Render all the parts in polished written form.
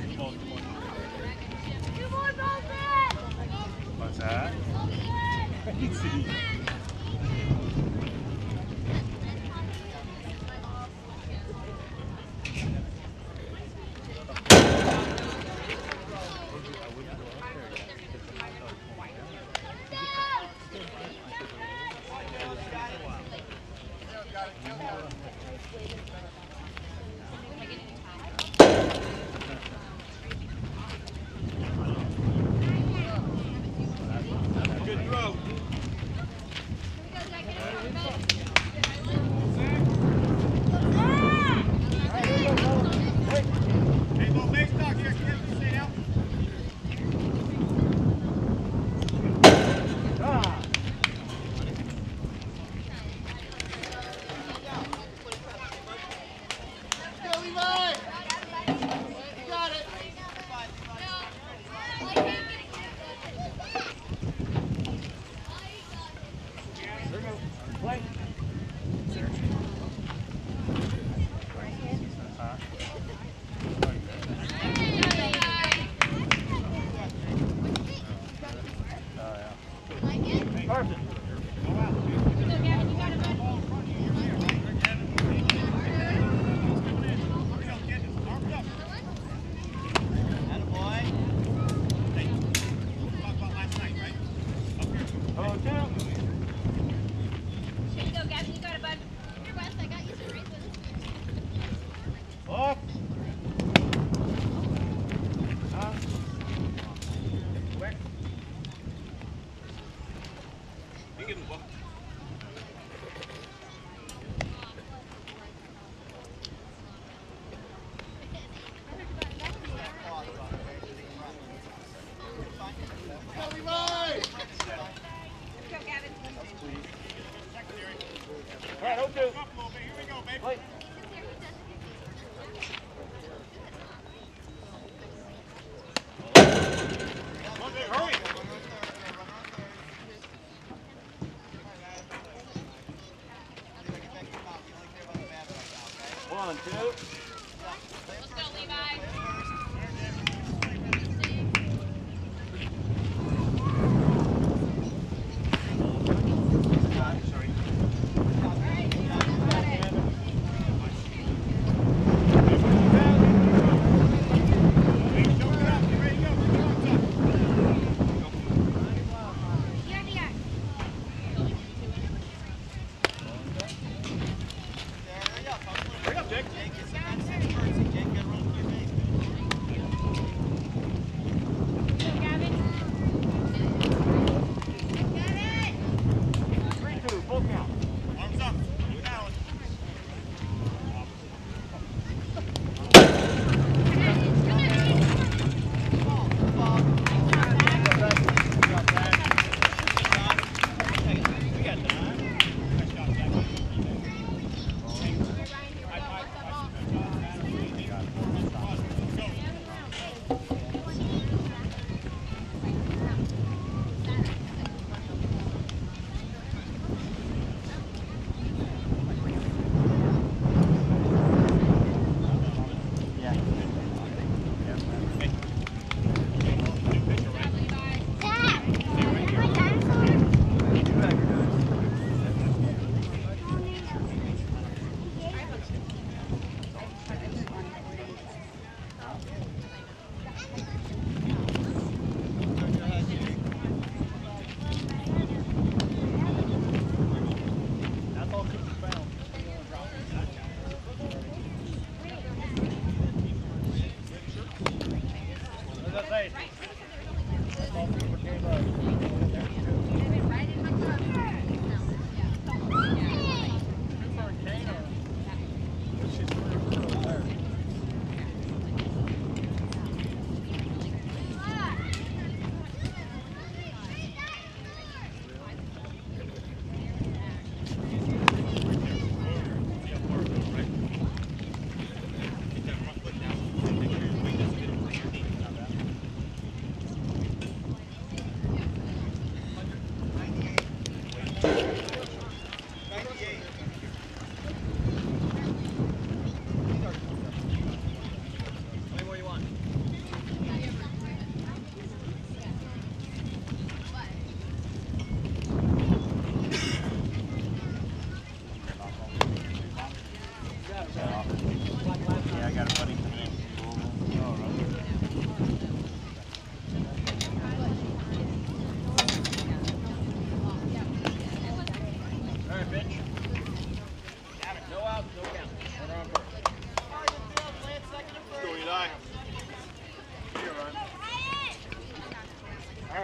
What's that? Crazy. One, two. Let's go, Levi.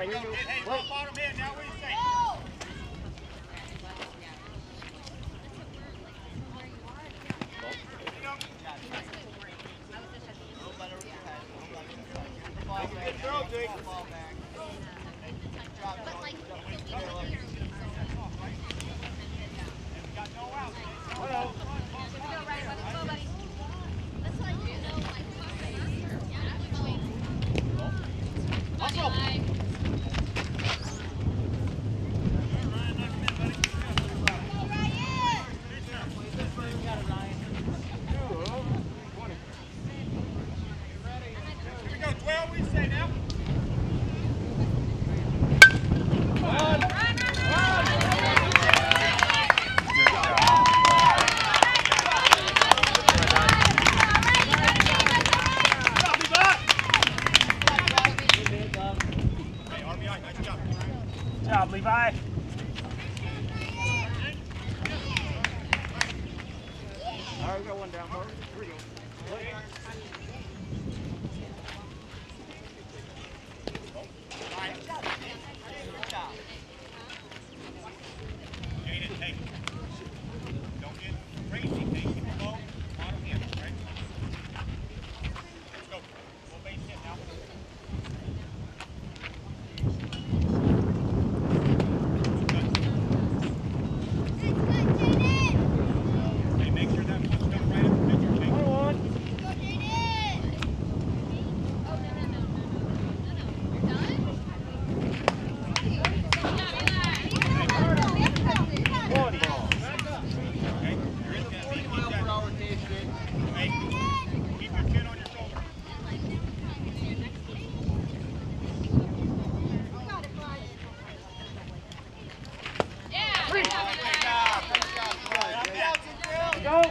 right, here you go. Hey, bottom in. Now what do you say? Good throw, Jake. Got no outs. Hello. Good job, Levi. All right, we got one down, Mark. Here we go. Jayden, hey. Don't get crazy. Keep it low. Bottom in, right? Let's go. Full base hit now. Hey, make sure that puts them right up the picture. Take it. Keep your chin on your shoulder. Great job. Go.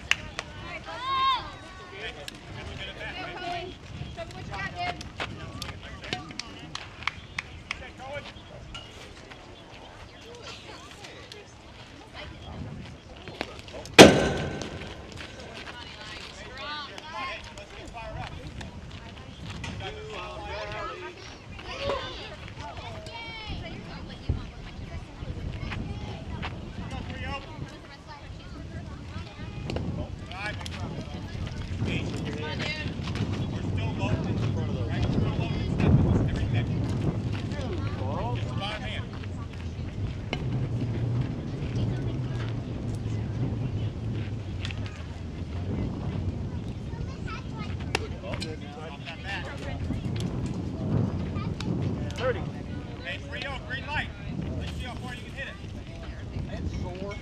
Hey, 3-0, green light. Let's see how far you can hit it. It's sore.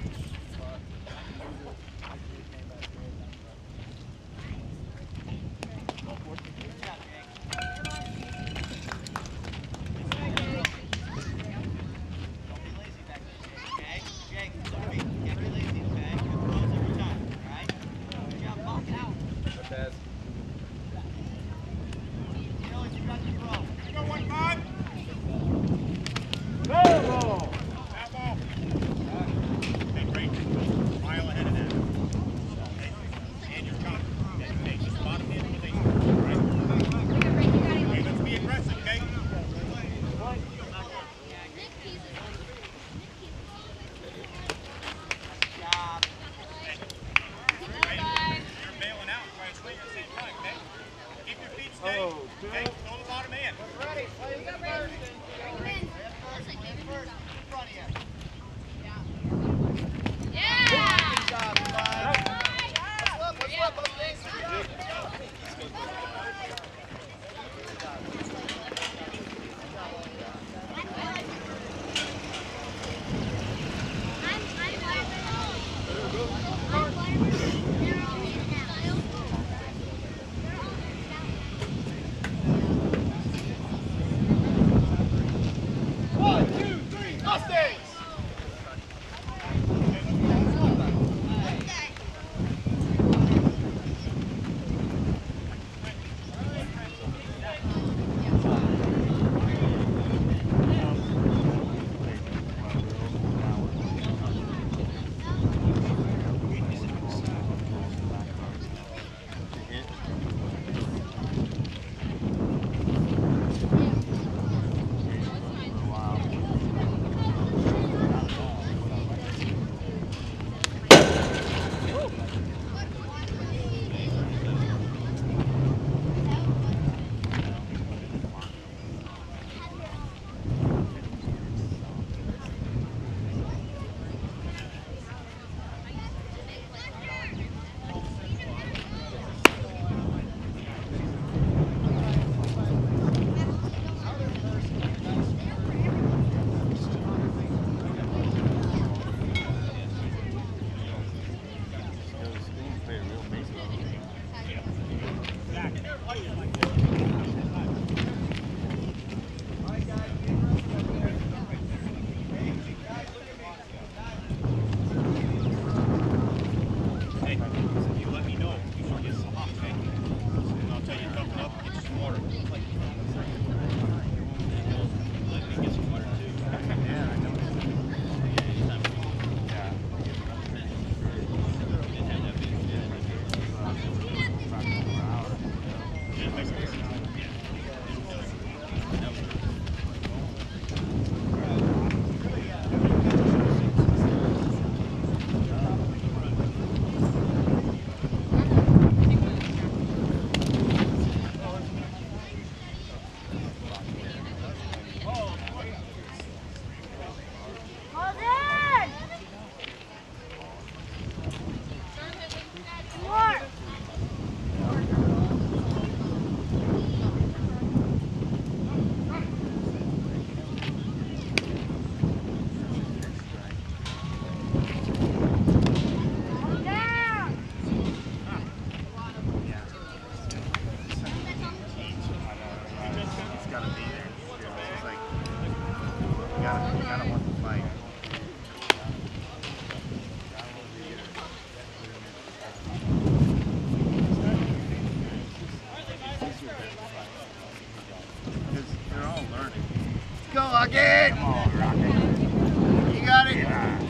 Lock it. Come on, Rocket. You got it.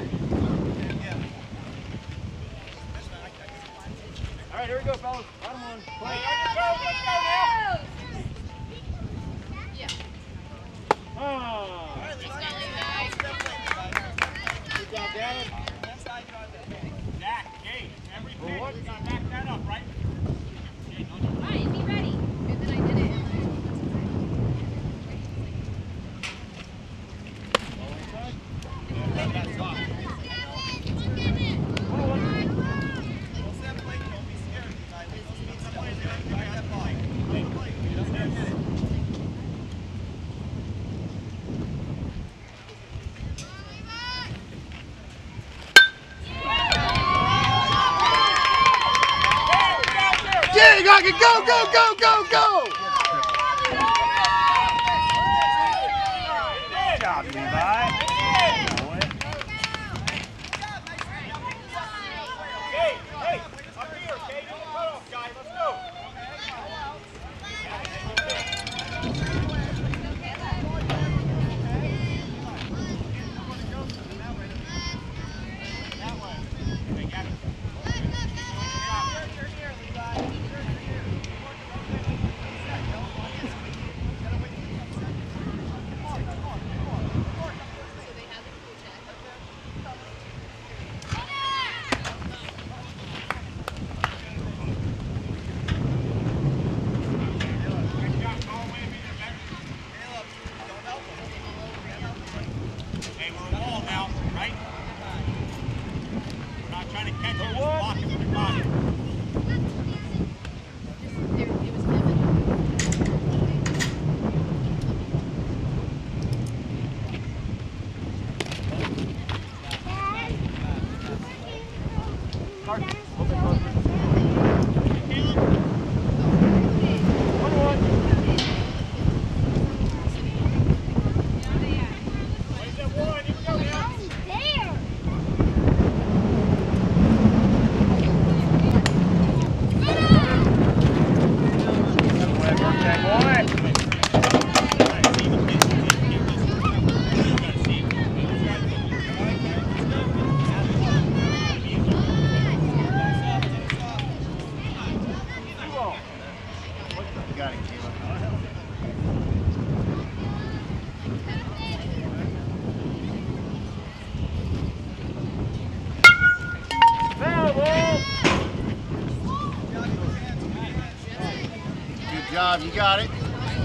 All right, here we go, fellas. Bottom one. Play. Let's go now. Yeah. Oh. Let's go, Levi. Good job, Dallas. Jack, Gage, everything. You gotta back that up, right? Alright, is he ready? And then I did it. Yeah, Rocket, go, go, go, go, go. Good job, Levi. Hey, hey, up here, okay? You're the cutoff guy. Let's go. That way. They got it. Hey, we're a wall now, right? We're not trying to catch it, just block it with your body. Where's that one? Here we go now. You got it, Caleb. Good job, you got it.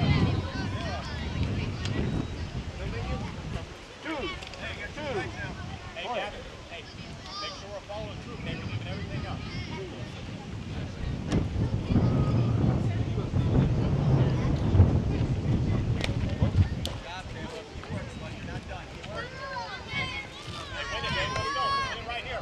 Hey, Gavin, hey, make sure we're following through. Okay, we're leaving everything up. Hey, win it, baby. Let's go. Win it right here.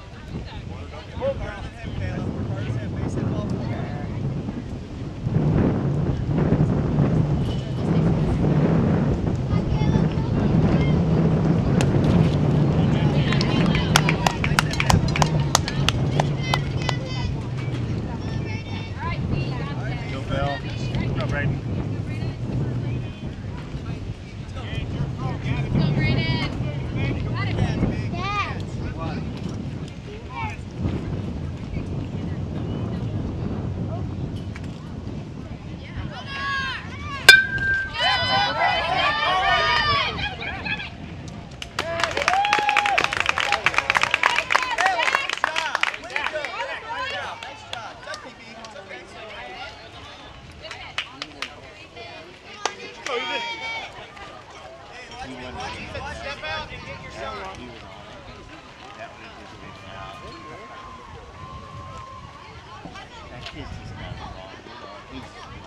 Go, Bill. Go, Brayden. Gage, your throw, Gavin. Go, Brayden. Got it. Step out and get your shot. He was on it. That was just a big foul. That kid's just got the ball. He's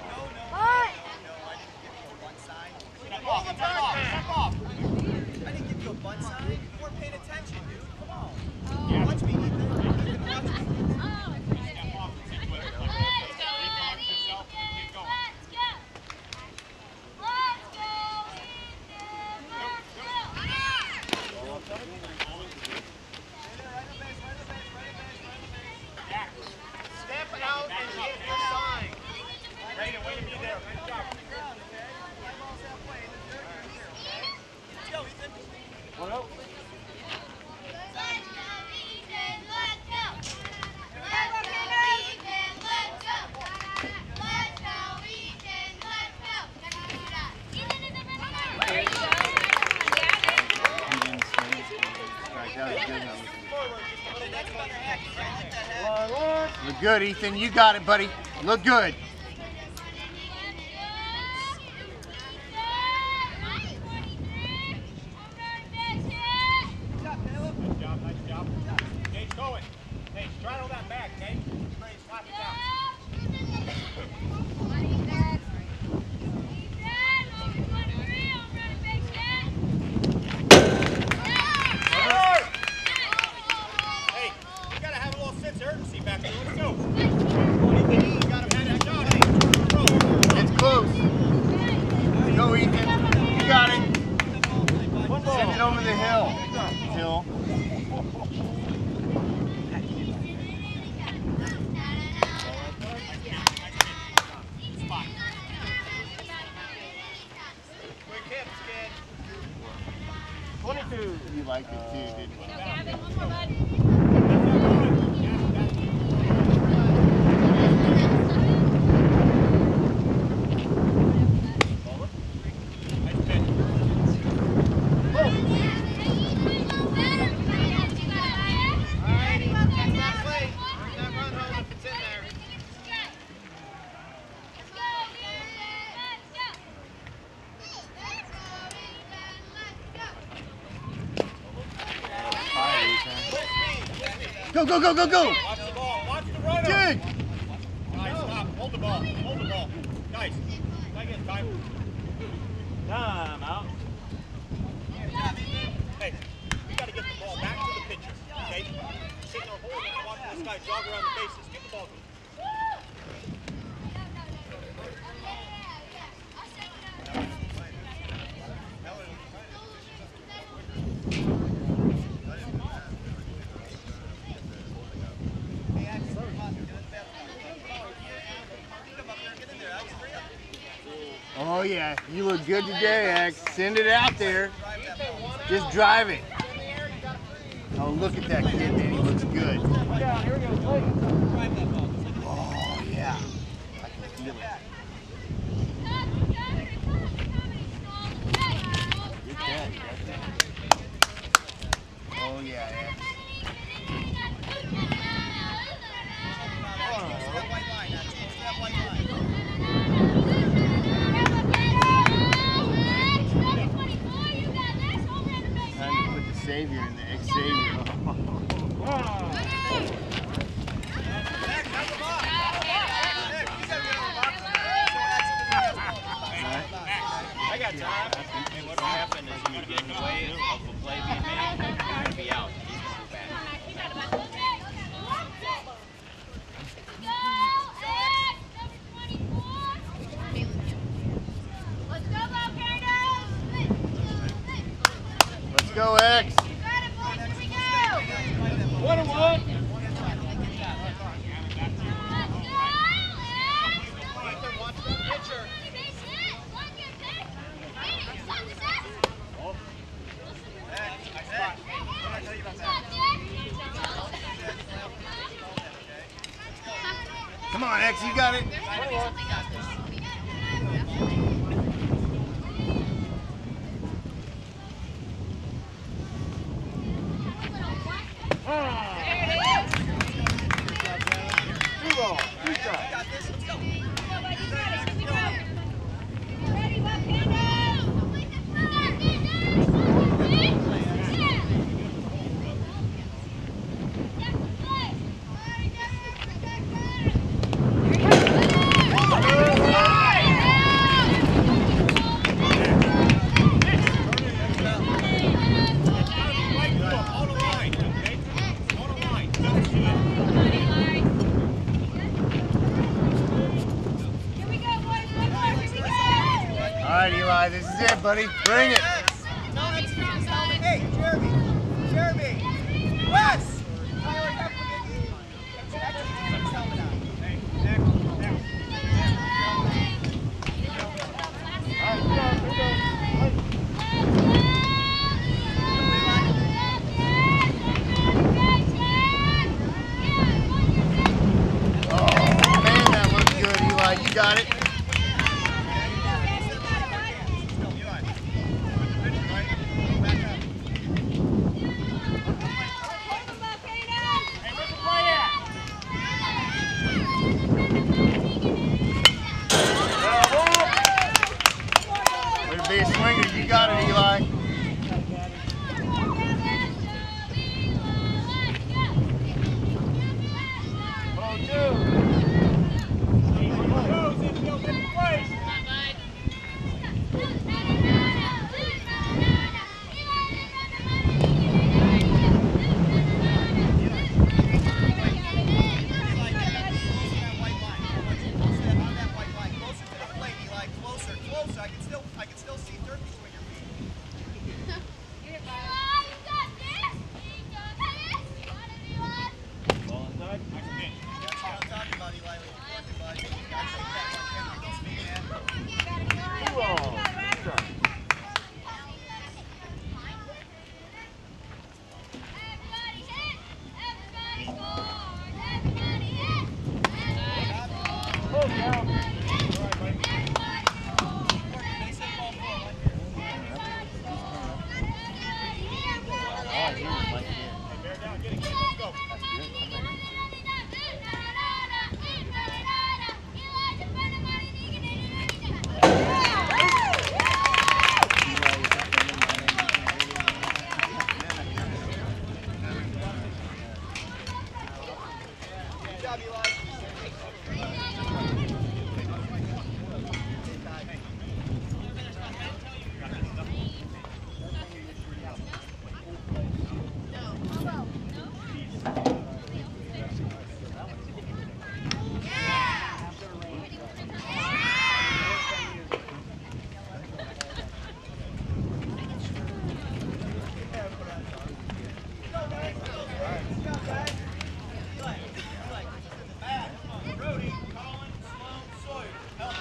All the time. Step off. I didn't give you a butt sign. You weren't paying attention, dude. Come on. Watch me, Ethan. You're gonna watch me. Step off the situation. Recharge yourself and keep going. Jack, step out and get the sign. Brayden, way to be there. Good job. Look good, Ethan. You got it, buddy. Look good. Nice job. Gage Coen. Hey, straddle that back, Gage. Ready to slap it down. Hey, you gotta have a little sense of urgency back there. Let's go. You gotta have that shot. Hey, It's close. Go, Ethan. You got it. Send it over the hill. Hill. Quick hits, kid. 22. You liked it too, didn't you? Gavin, one more, bud. Go, go, go, go, go! Watch the ball. Watch the runner. Dig! Guys, stop. Hold the ball. Hold the ball. Guys, second time. Time out. Hey, we got to get the ball back to the pitcher. Okay? Sitting there holding it, watching this guy jog around the bases. Get the ball to him. Oh yeah, you look good today, X. Send it out there. Just drive it. Oh, look at that kid, man. He looks good. Oh yeah. I can feel it. Good catch. Oh yeah, X. Time to put the Savior in the X-Savior. I got time. And what'll happen is you get in the way of the play being made, you're going to be out. He's going to go back. Let's go, X. 1-1. Come on, X, you got it. All right, Eli, this is it, buddy. Bring it. Hey, Jeremy, Wes! Tyler, you have to Oh, man, that looks good, Eli. You got it. fingers. You got it, Eli. I can still see dirt between your feet. Ball inside. That's what I'm talking about, Eli. Working, bud. Gotta take that one. Can't make those feet, man. Good job, Eli. Brody, Colin, Sloan, Sawyer. Help.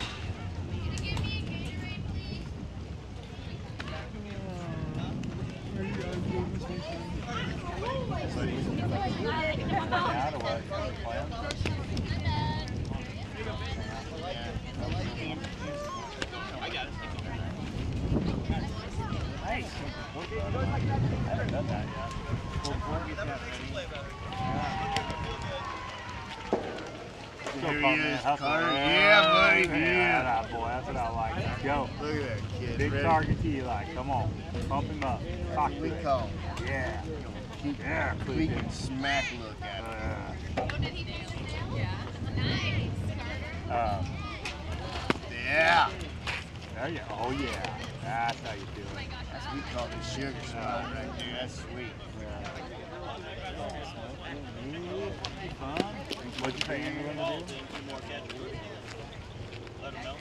Here he is, Carter. Yeah, buddy. Yeah. Yeah, boy, that's what I like. Let's go. Look at that kid. Big Ready? target to Eli. Come on. Pump him up. Cock We it. call. Yeah. Keep Yeah, we can smack look at him. Yeah. There you go. Oh, yeah. That's how you do it. That's what we call the sugar spot right there. That's sweet. What'd you say Andrew wanted to do? Let him know.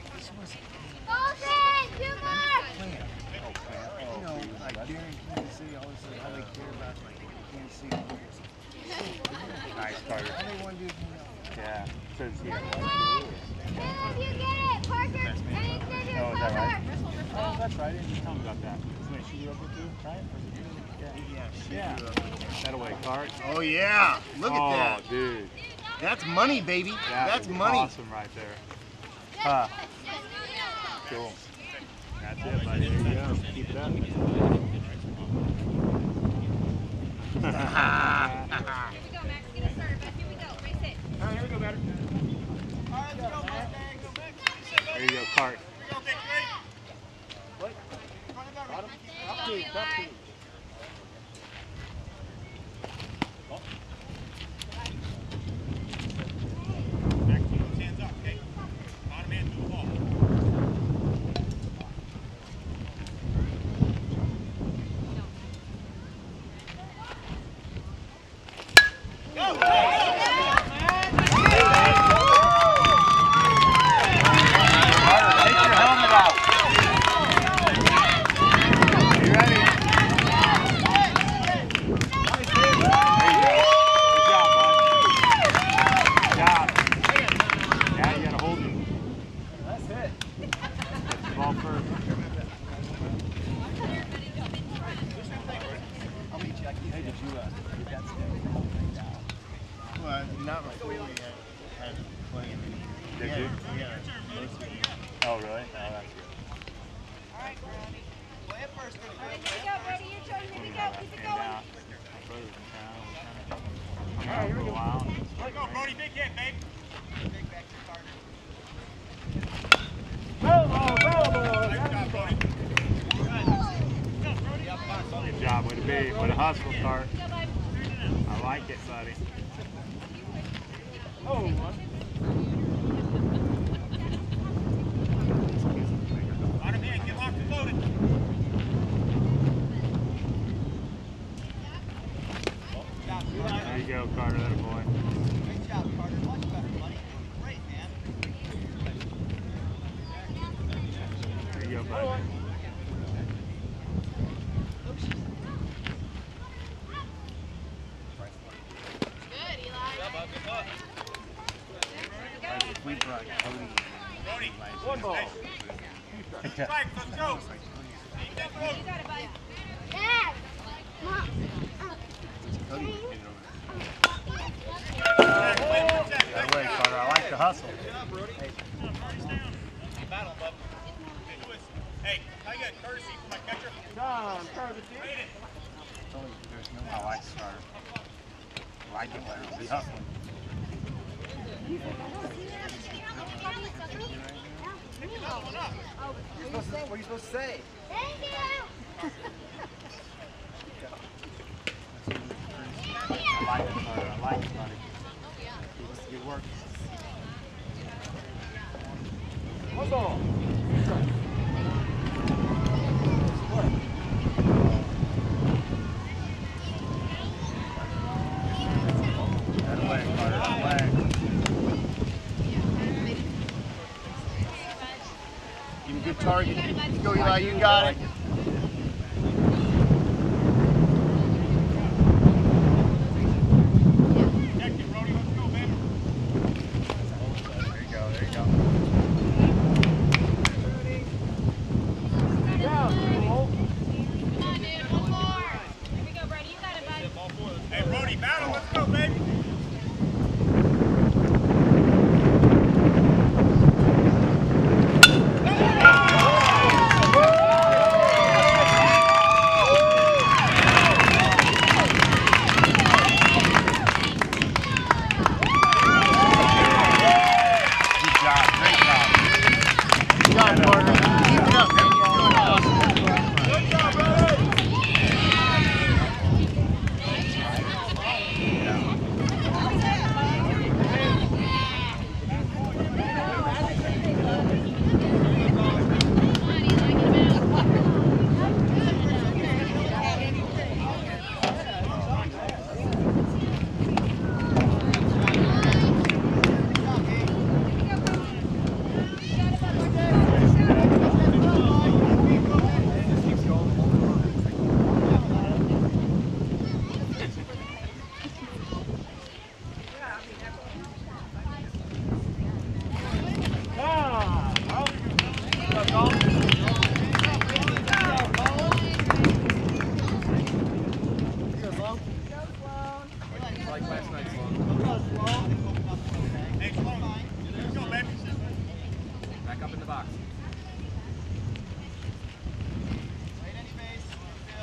You know, like during Kansas City, always say how they care about like Kansas City. Nice, Carter. All they want to do is, Yeah. Says here. You get it, Parker. Oh, is that right? Oh, that's right. I didn't tell me about that. Isn't it she grew up with you, right? Yeah. That away, Cart. oh yeah, look at that. Oh, dude. That's money, baby. That's is money. Awesome right there. Cool. That's it, buddy. There you go. Keep it up. Here we go, Max. Get us started. Here we go. Race it. All right, here we go, batter. All right, let's go, Mustangs. There you go, Cart. Here we go, Big Three. Up two, up two. Back to those hands up, okay? Bottom hand to the ball. Take your helmet out. You ready? There you go. Good job, bud. Good job. Yeah, you gotta hold it. That's it. Get the ball first. I'll meet you. Hey, did you get that stick? Well, not before we had playing. Did you? Yeah. Oh, really? Oh, that's good. Play it first. All right, here we go, Brody. Your turn. Here we go. Keep it going. My brother's in town. We're kind of hung out for a while. Here we go, Brody. Big hit, babe. Big back to Carter. Go, Nice job, Brody. Hey, what a hustle start. I like it, buddy. Oh, On him in, get locked and loaded. there you go, Carter, that boy. Great job, Carter. Much better, buddy. Great, man. There you go, buddy. Good, Eli. We brought Cody. Brody. One ball. Strike, let's go. You got it, bud. Dad! Mom! Cody. That way, Carter. I like the hustle. Battle, bub. Hey, I got courtesy for my catcher. John, courtesy. I like Carter. I like it when he's hustling. What are you supposed to say? Thank you! I like it, Carter. I like it, buddy. Good work. One ball. That way, Carter. That way. Give him a good target. Let's go, Eli. You got it. Check it, Brody. Let's go, baby. There you go. There you go. Come on, dude. One more. Here we go, Brody. You got it, bud. Hey, Brody, battle. Let's go, baby. Good job. Great job. Good job, Carter. Keep it up, man. You're doing awesome. Good job, brother. Hey, Sloan. Let's go, baby. Back up in the box. Right any base. Phil.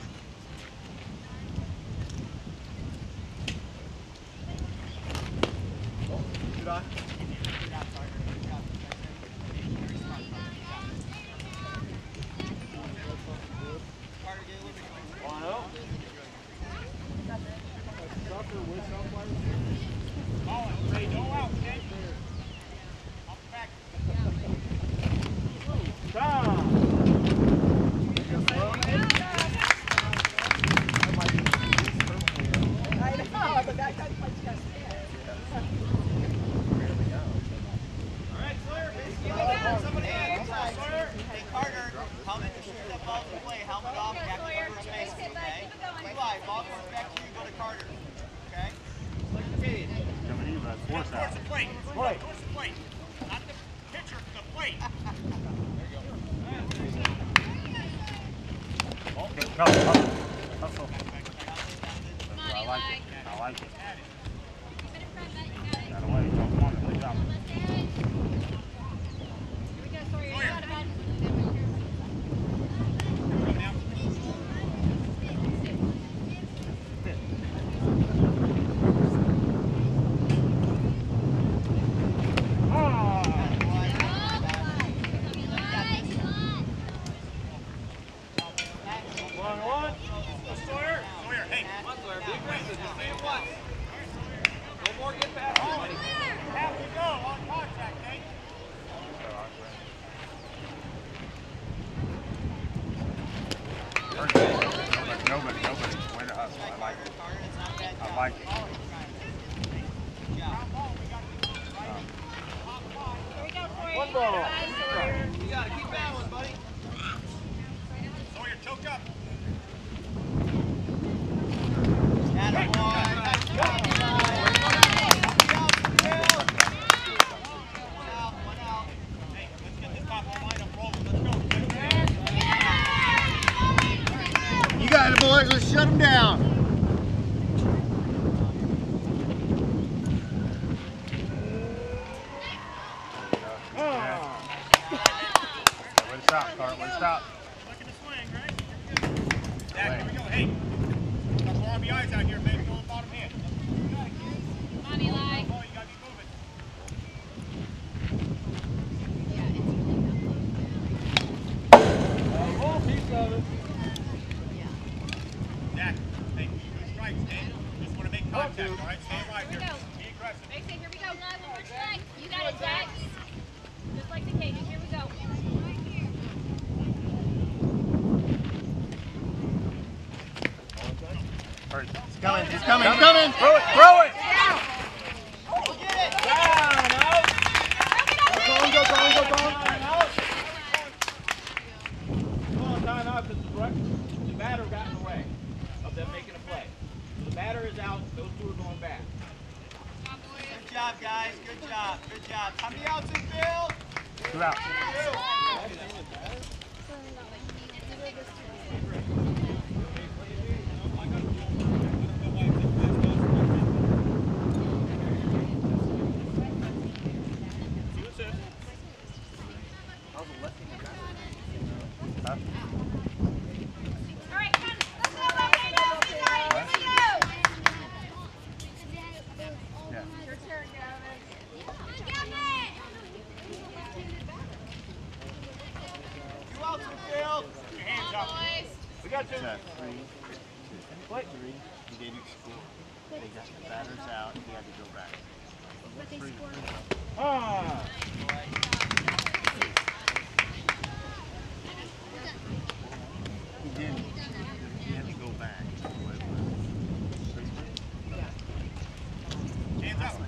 Good on. Carter, get a little bit closer. Oh, hey, no out, okay? Up back. Somebody Hey, Carter, helmet to shoot that ball to play. Helmet off, back to first base, okay? Levi, ball comes back to you, go to Carter. Okay? Coming in, bud. Force out. Towards the plate. Towards the plate. Not the pitcher, the plate. Hustle. Hustle. Come on, I Eli. like it. I like it. Keep it in front, bud. You got it. That away. Don't want it. Good job. Here we go, Sawyer. You got it, bud. Coming out. Sawyer. Nobody. Way to hustle. I like it. I like it. One ball. You got to keep battling, buddy. Sawyer, choked up. You got it, boys. Let's shut them down. Way to stop, Cart. Way to stop. Looking to swing, right? Zach, here we go. Hey, got more RBIs out here, baby. Go on the bottom hand. Come on, Eli. Oh, you gotta be moving. Zach, hey, good strikes, man. Just want to make contact, all right? Stay alive here. Be aggressive. Mason, here we go. One more strike. You got it, Zach. Just like the Cajuns. Here we go. He's coming. He's coming. Throw it. The batter got in the way of them making a play. So the batter is out. Those two are going back. Good job, guys. Good job. How many outs in field? 2 out. All right, come on. Let's go, Brayden. Let's go. Yeah. Your turn, Gavin. Two outs in field. Your hands up. We got two. 3, 2. Wait. 3. He didn't score. They got the batters out. He had to go back. But they scored. He didn't. He had to go back. Hands up.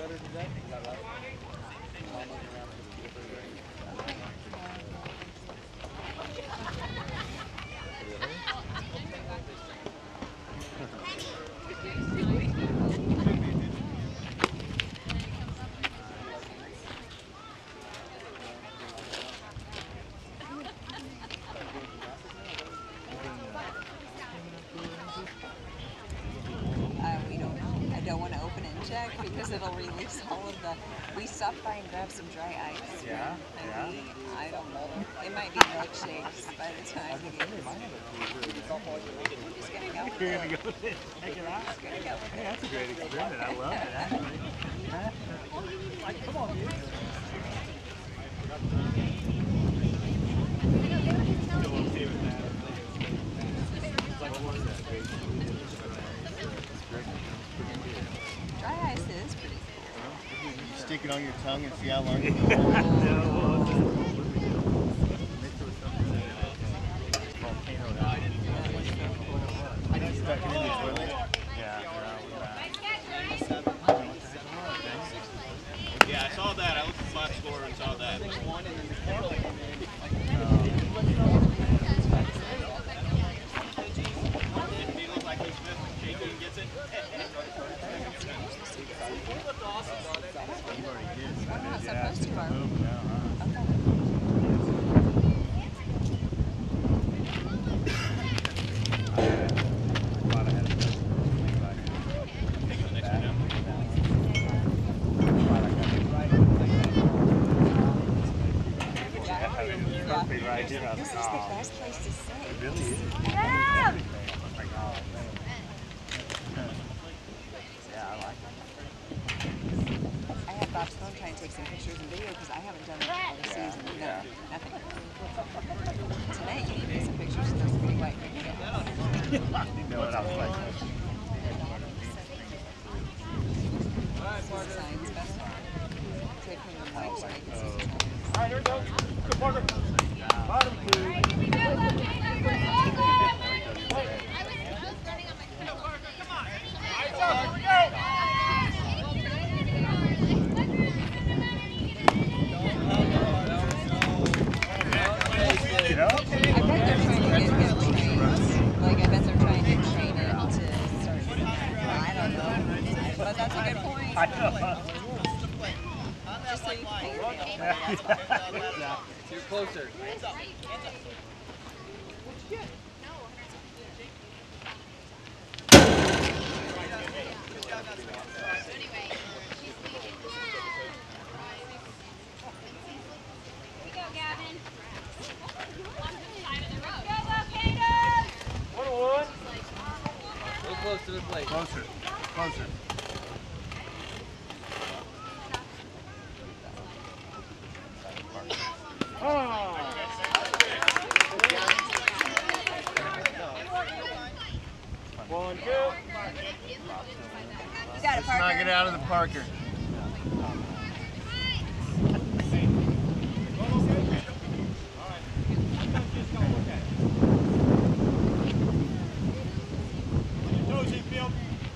We don't know. I don't want to open it and check because it'll release all of the. We stopped by and grabbed some dry ice. Yeah? And I don't know. It might be milkshakes by the time we get here. I'm just going to go with You're it. going to go with it? Take it out? Just going to go with Hey, it. that's a great experiment. I love it, actually. Like, come on, dude. Dry ice is pretty cool. Stick it on your tongue and see how long you can hold it. Stuck it in the toilet. Yeah, I saw that. I looked at the box score and saw that. Didn't he look like he's shaking and gets it? We're not supposed to, are we? Right here, This is the best place to sit. It really is. Yeah! Like, oh, man. Yeah, I like it. I had Bob's phone trying to take some pictures and video because I haven't done it all season. No, nothing. Tonight you need to get some pictures of those pretty white videos. You know what I was like. Signs better. Take them white so I can see. All right, here we go. Good, Parker. Bottom two. All right, here we go. Look, Come on. Eyes up, here we go. You know? I bet they're trying to get trained. Like, I bet they're trying to train it to start. I don't know. But that's a good point. I know. Just so you can pay your bill. You're closer. Here we go, Gavin. On the side of the road. Go, Locato! 1-1. A little close to the plate. Closer. Closer. Oh. One, two. You got it, Let's knock it Parker. out of the Parker. Toes in field.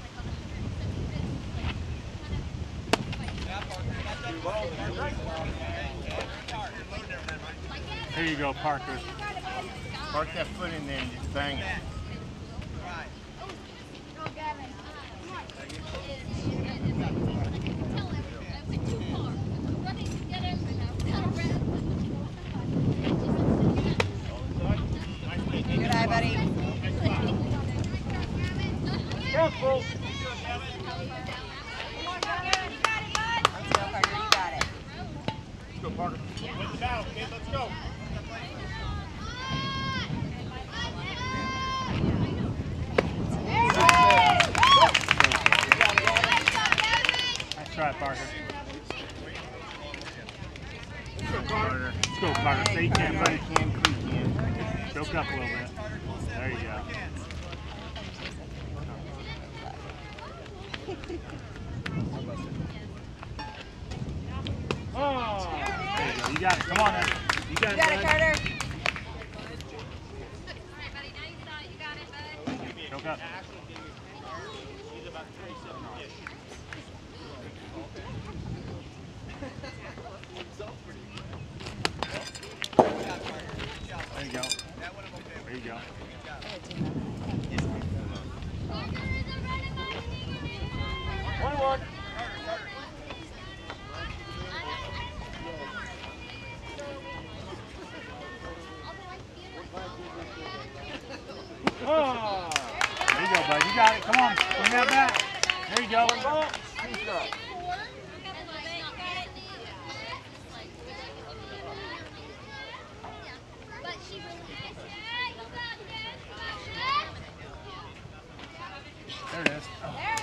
Here you go, Parker. Park that foot in there and just bang it. Go, Gavin. Good eye, buddy. Careful. Let's go, Parker. You got it. Let's go, Parker. Win the battle, kid. Let's go. Nice try, Parker. Let's go, Carter. Let's go, Parker. Say you can, buddy. Can, quick can. Choke up a little bit. There you go. Oh. There you go. You got it. Come on, man. You got You got it, bud. Carter. Choke up. that back. There you go. There it is.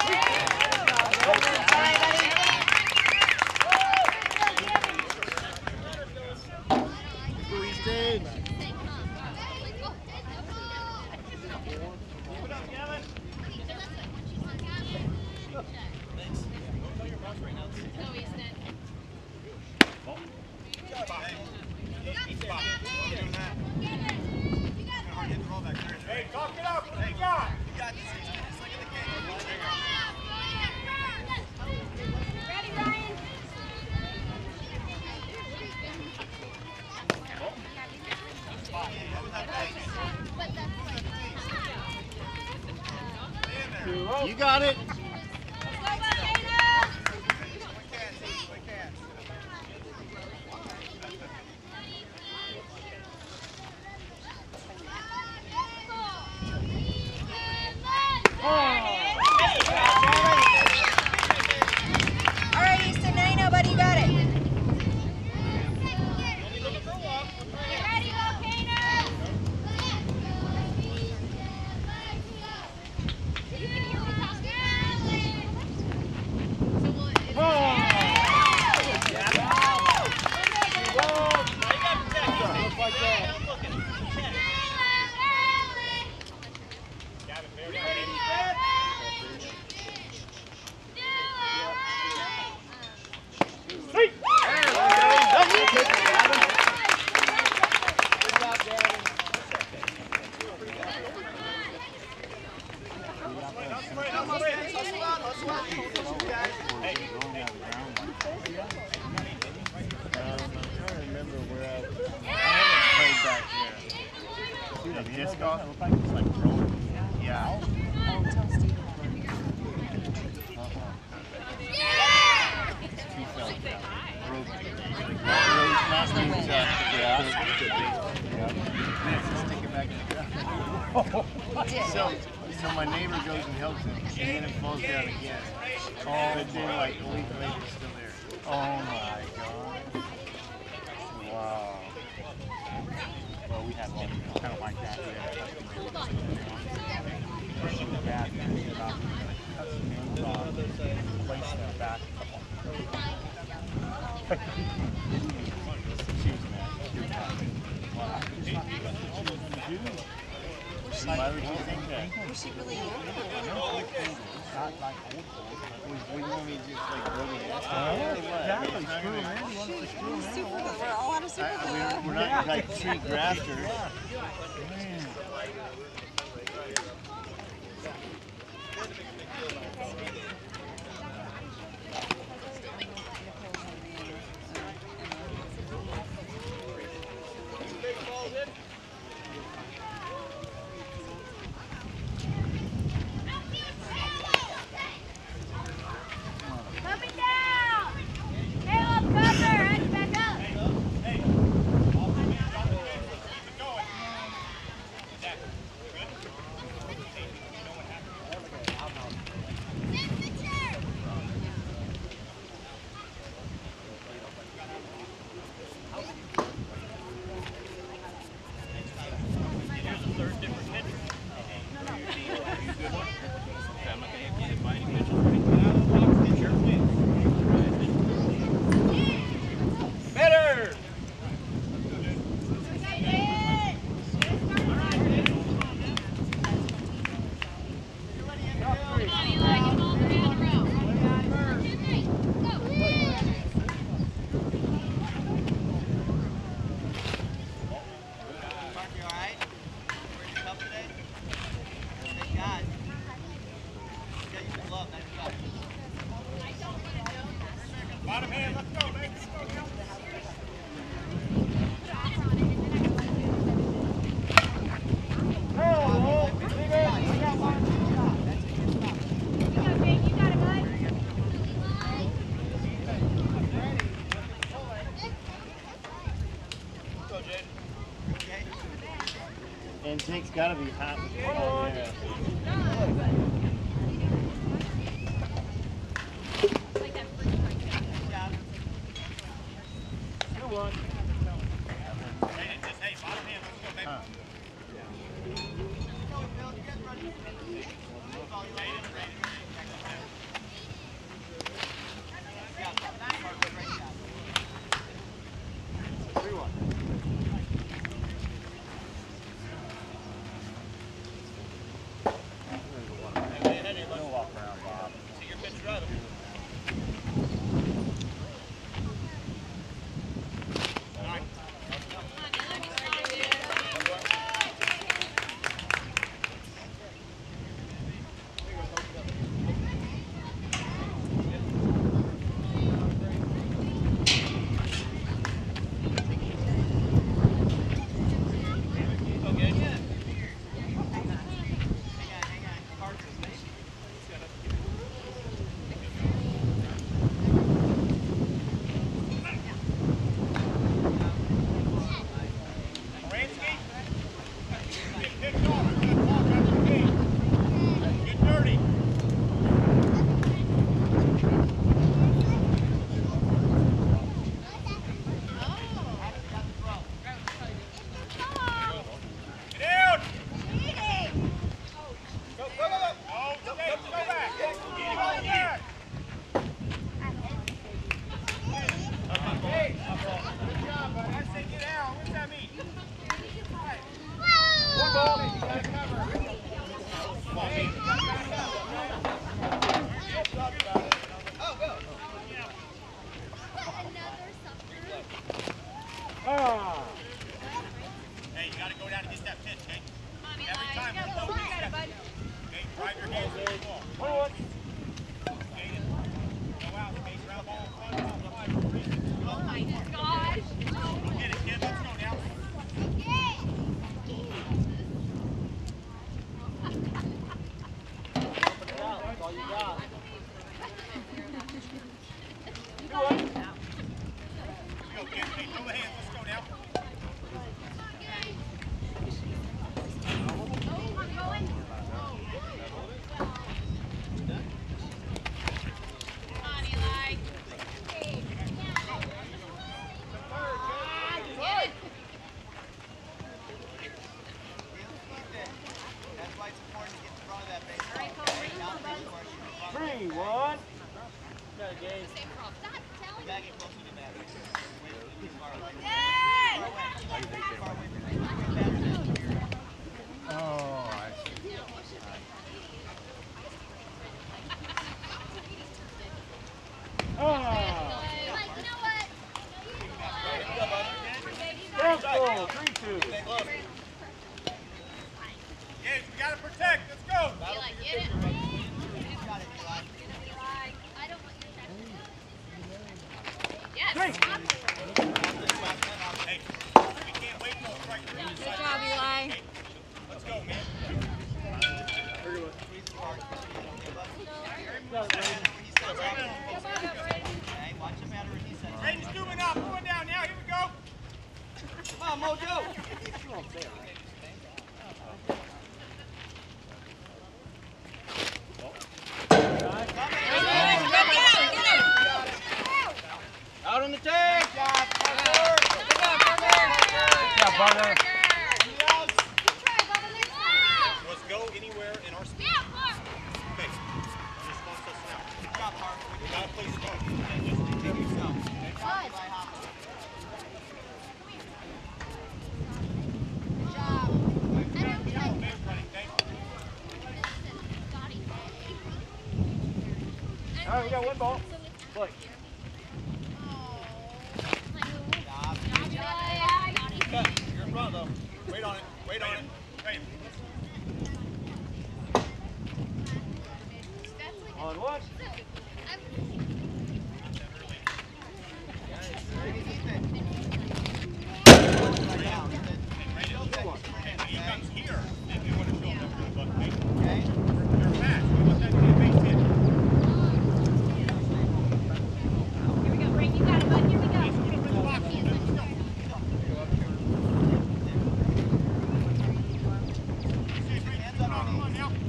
Stage. Hey, talk it up. What do you got? You got this. It's like in the game. Ready, Ryan? You got it. So my neighbor goes and helps him, and then it falls down again. But then like a week later, it's still there. Oh my God. Wow. Well, we had one kind of like that. We had a customer bad about place in the back. Why would you think that? Was she really young? Not like old. We want me to just like Brody. Exactly. Screw him in. You want to screw him in? We're all out of super. We're not like tree grafters. Bottom hand, let's go, baby. Intake's got to be hot. Yeah. Brayden's moving up, going down now, here we go. Come on, Mojo. Out on the tag. Good job, Butler. Let's go anywhere in our speed. Okay. Just wants us now. Good job, Mark. We gotta play smart. Just take yourself. Good job. All right, we got one ball. Play. You're in front, though. Wait on it. Wait on it. Wait. On what? He comes here if you want to show him that good luck. Okay? You're fast. We want that to be a base hit. Here we go, Brayden. You got it, bud. Here we go. Come on now.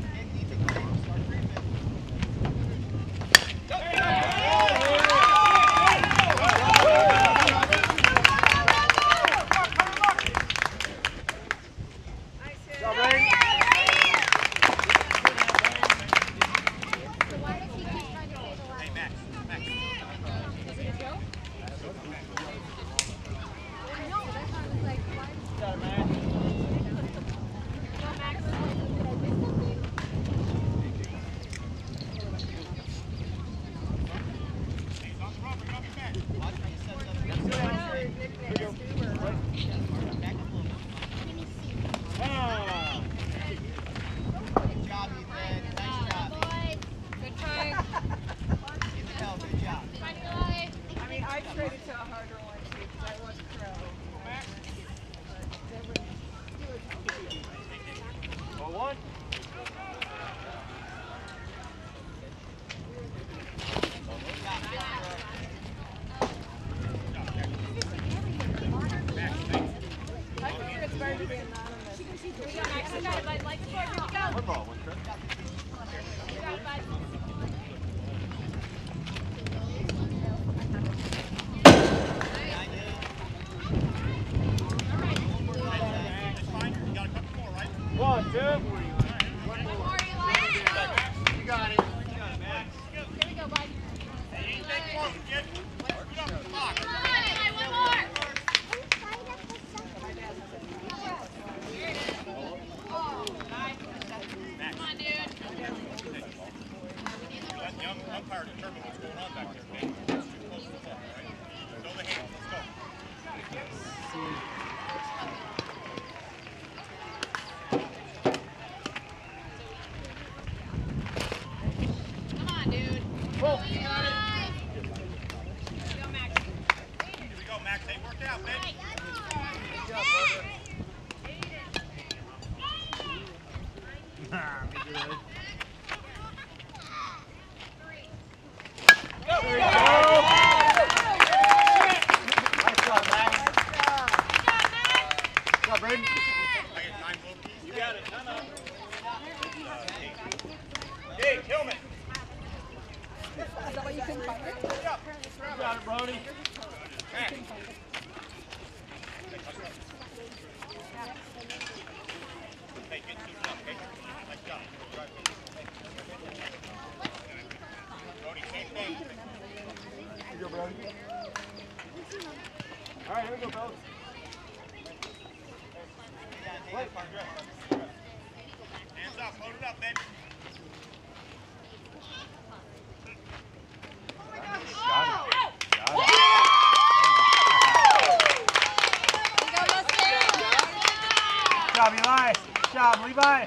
out, baby. Good job, brother. There you go. Nice job, Max. Good job, Brayden. You got it. Gage, Hillman. Is that why you couldn't find it? You got it, Brody. Max. Hey, get suited up, okay? Nice job. Brody, same thing. Here you go, Brody. All right, here we go, fellas. Wait. Hands up, hold it up, baby. Got it. Good job, Eli. Good job, Levi.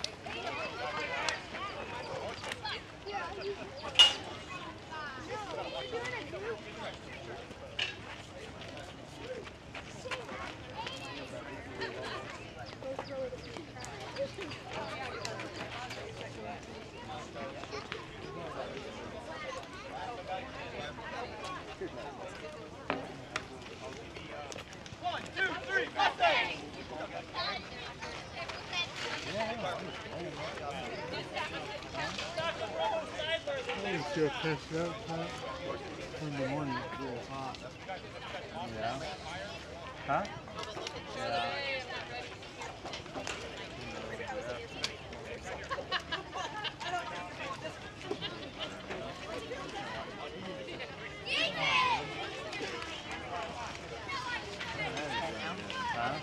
Still catch it up, in the morning it's real hot. Yeah. Huh? Yeah. Huh?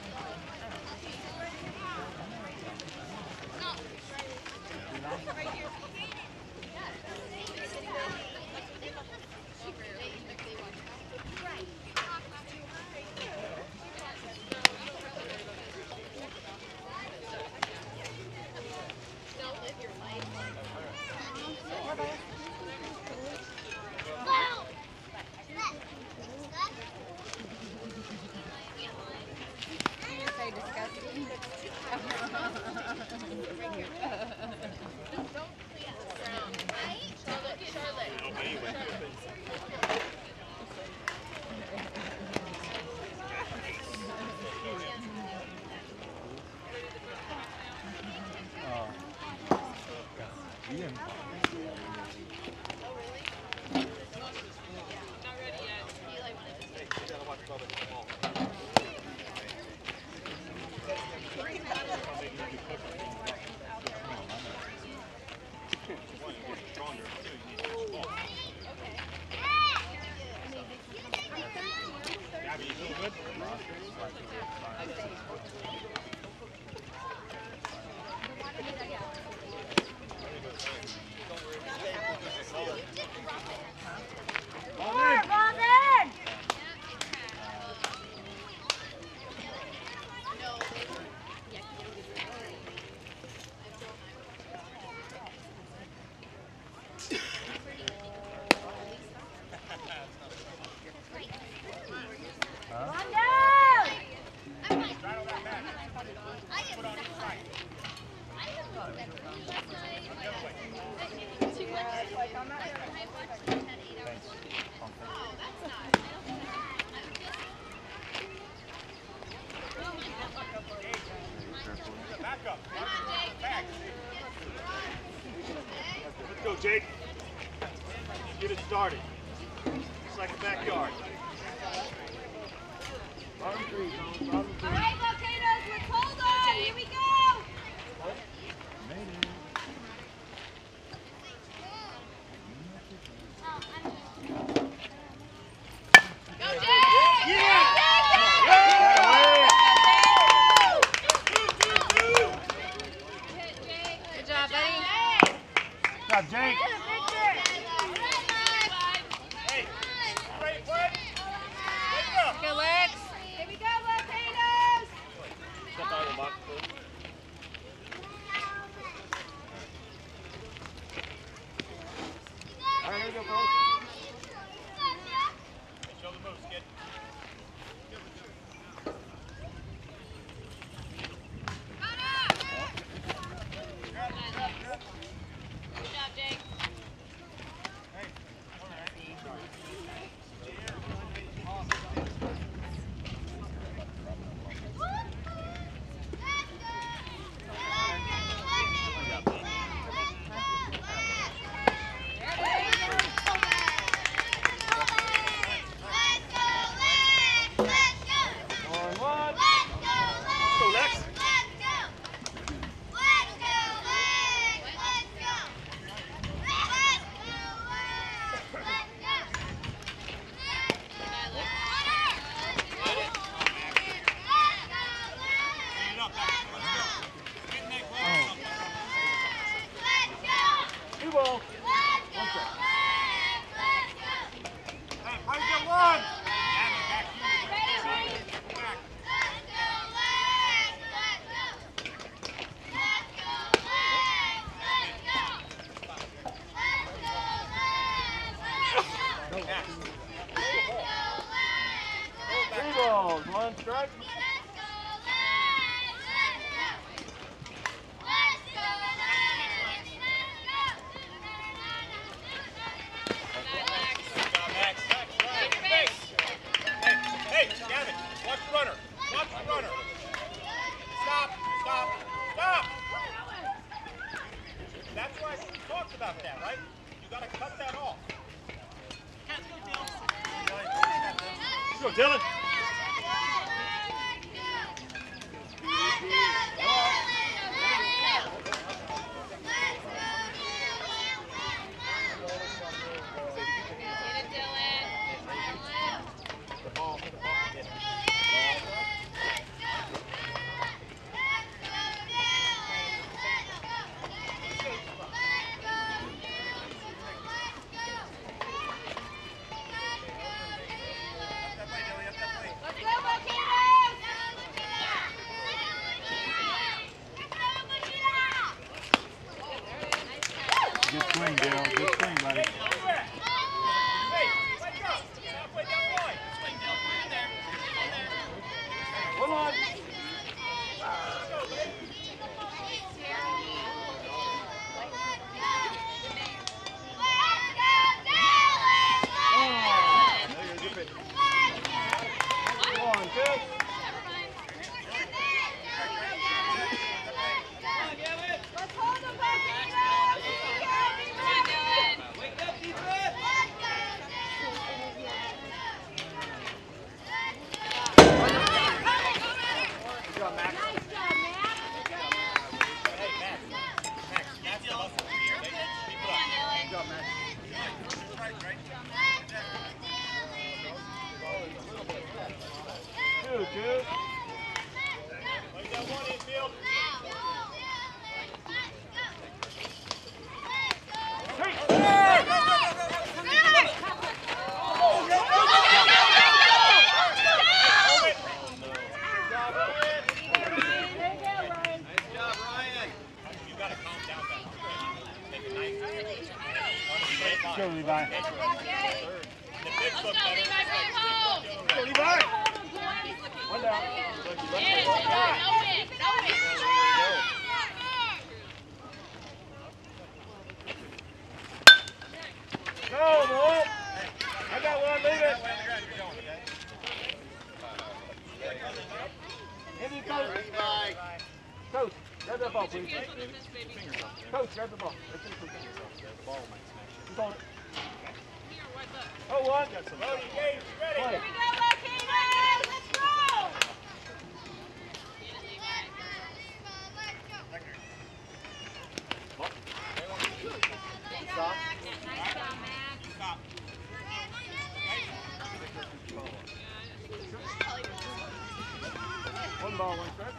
Let's go, Jake. Get it started. It's like a backyard. All right, volcanoes, let's hold on. Here we go. Go, Jake! Yeah! Good job, buddy. Good job, Jake. Hey, straight play. Wake up. Go, Lex. Here we go, volcanoes. Step out of the box, please. All right, here we go, folks. Show the moves, kid. Hey, how's your one? Three balls, one strike. Hey, Gavin, watch the runner. Watch the runner. Stop, stop, stop. That's why we talked about that, right? You got to cut that off. Let's go, Dylan. Good swing, Dale. Good swing, buddy. One on. Go, Levi. Let's go, Levi, bring it home. Go, Levi. One down. Go, boy. I got one, leave it. In you go. Coach, grab that ball, please. Coach, grab the ball. Let's see if we can. Just hold it. Oh, one. Brody, Gage, ready? Here we go, Latinos! Let's go! Stop. Nice job, Max. Stop. One ball, one strike.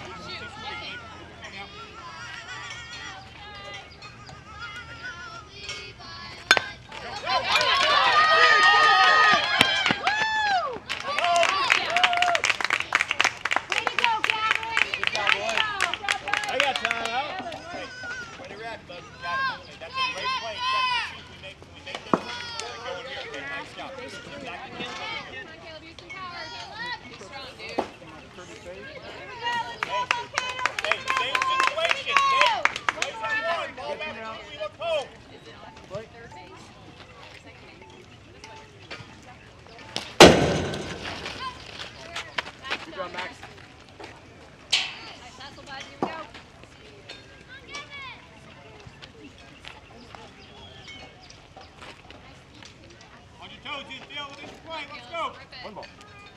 One ball.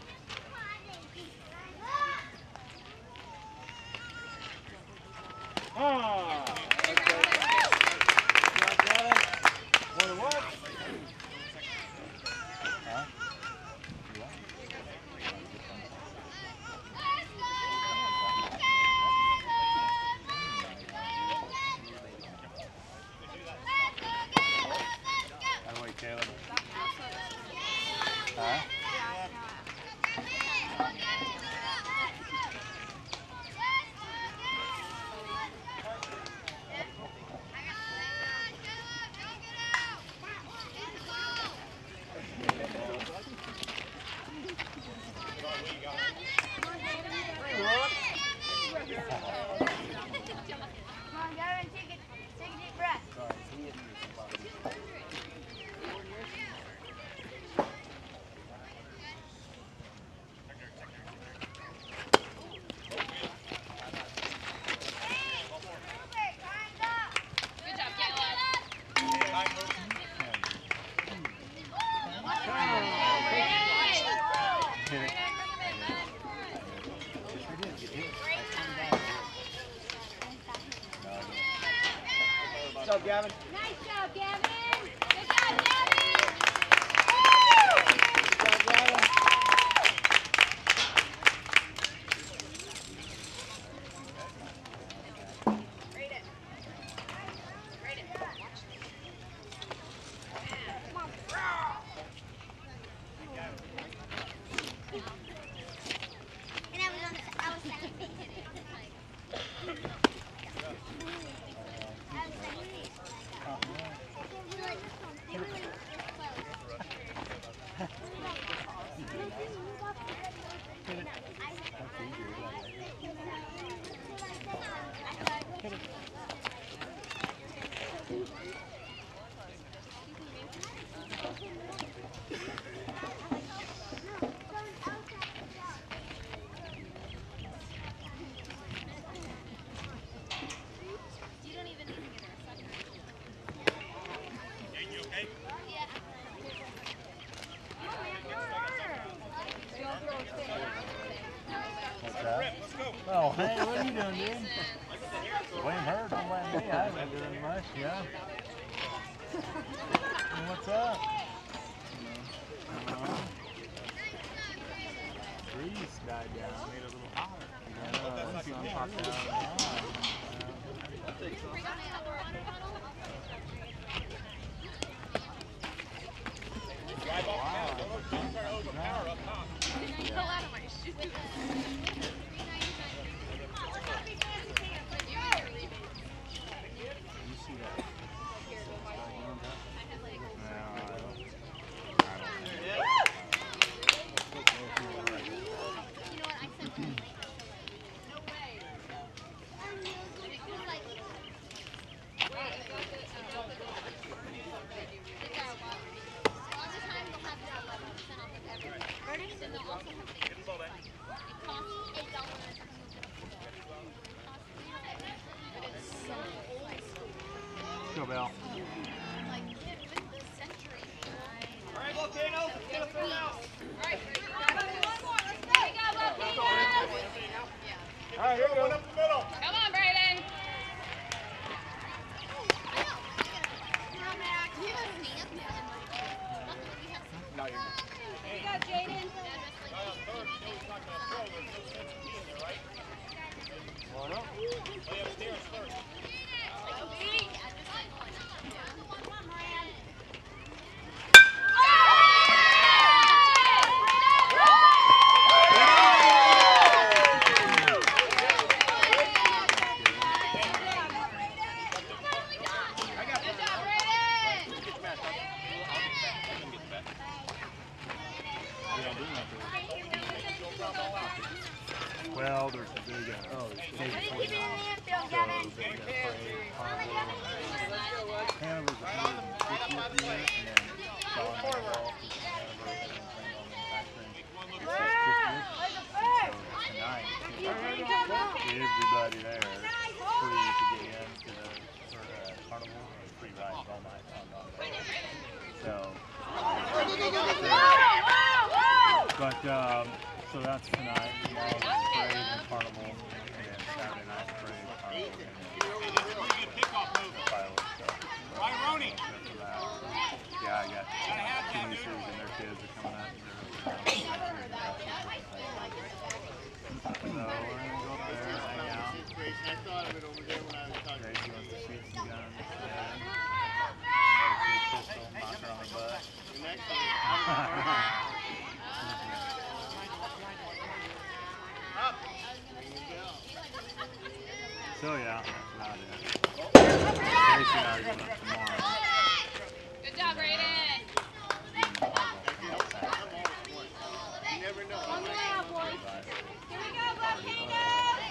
Ah! One and one. Huh? Oh, hey, what are you doing, dude? Blame her, don't blame me. I haven't been doing much, yeah. What's up? Breeze died down, made it a little hotter. Yeah, sun popped out. Go, Bell. All right, Volcano, get a throw out. All right, here we go. One up the middle. Come on, Brayden. No, you're not. Here you go, Jayden. Line up. Play upstairs first. Well, there's a big Gage Hanover's a 150th year, and then following the ball, tonight, everybody there is free to get into the carnival and free rides all night on so that's tonight. Tomorrow's parade and carnival, and then Saturday night's parade, carnival, and then fireworks stuff. Yeah, I got two nieces and their kids are coming out. So we're gonna go up there, hang out. I thought of it over there when I was talking. Gracie wants to shoot some guns. Pistol, knock her on the butt. So yeah, that's about it. Gracie and I are going up tomorrow. Good job, Brayden. You never know. One more out, boys. Here we go, Volcano.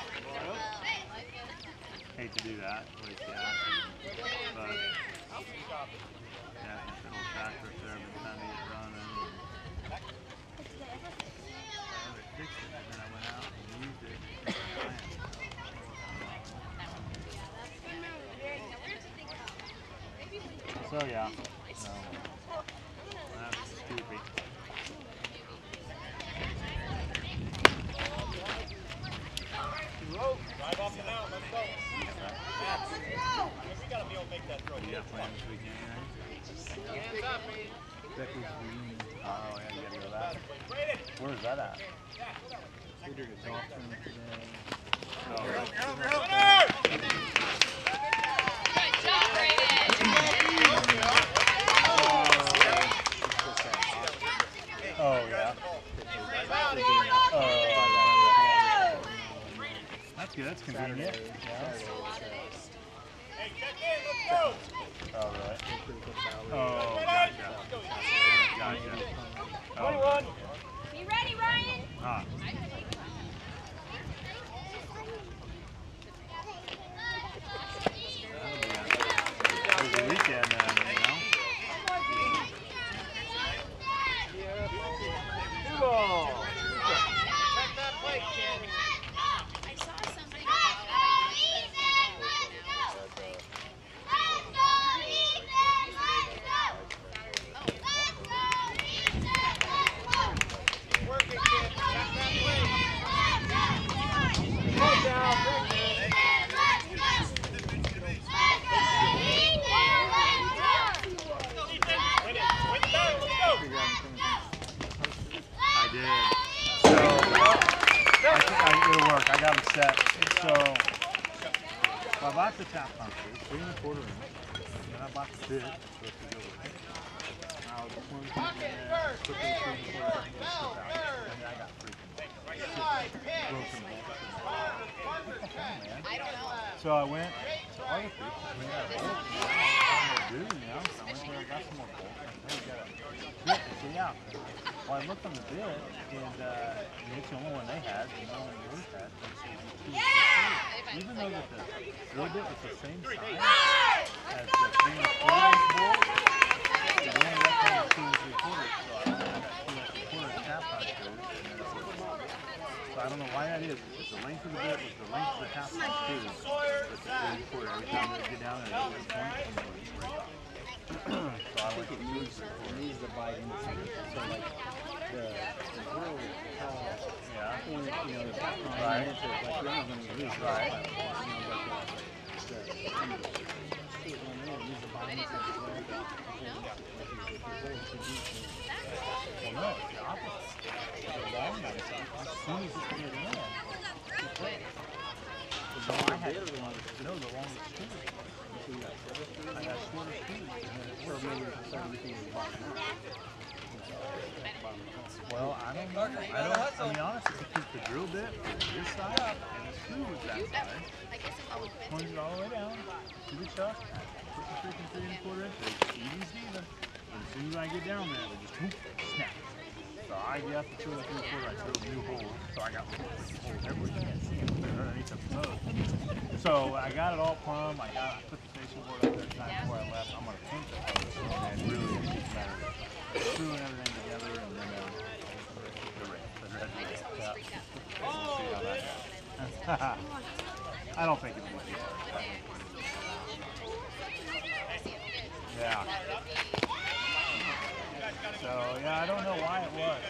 Hate to do that, waste gas, but yeah, this little tractor up there, every time you get running. They fixed it, and then I went out and used it. So yeah, so that's stupid. Drive off the mound, let's go. We gotta be able to make that throw. Yeah, playing this weekend, right? Hands up, man. Becky's green. Oh, yeah, you gotta go to that. Where is that at? They did a dolphin today. Oh, right. Good job, Brayden. Oh, yeah. That's good, that's convenient. Hey, check in, let's go. Oh, right. Oh, gotcha. Gotcha. Oh. 21. You ready, Ryan? Ah. It was a weekend then, you know? Two ball. Check that plate, kid. I saw something. got them set. So I bought the tap pump, 3 1/4 inch. Then I bought the bit, supposed to go with it. I was put the 3 1/4 inch out, and then I got freaking broken bolts. So I went to Olathe, we got a bolt. I don't know what I'm gonna do now. So I went there, I got some more bolts. I said, hey, you got a bit to see out there. Well, I looked on the bit, and it's the only one they had, and the only one yours had. Even though that the drill bit was the same size as the 3 1/4 inch bolt, it only recommended 2 3/4. So I got 2 3/4 tap on screws. So I don't know why that is. It's the length of the bit with the length of the tap on screws. With the 3 1/4, every time they get down there, it goes point and then it break off. So I think it needs the bite in the center. So like the drill, yeah, when the tap on right. Like you're not going to lose right. Well, no, it's the opposite. The long one, as soon as it gets in, I had the longest screw. I got shorter screws. Well, I don't know. I mean, honestly, because the drill bit was this side and the screw was that side, I would plunge it all the way down to the chuck, put the freaking 3 1/4 inch, even Steven. And as soon as I get down there, it would just whoop, snap. So I get to drill the 3 1/4, I drilled new holes. So I got holes everywhere. You can't see them. They're underneath the post. So I got it all plumb. I put the station board up there the time before I left. I'm going to paint the post. And really, it's just a matter of screwing everything together and then the red. Yeah. See how that goes. I don't think it would be hard. Yeah. So, yeah, I don't know why it was.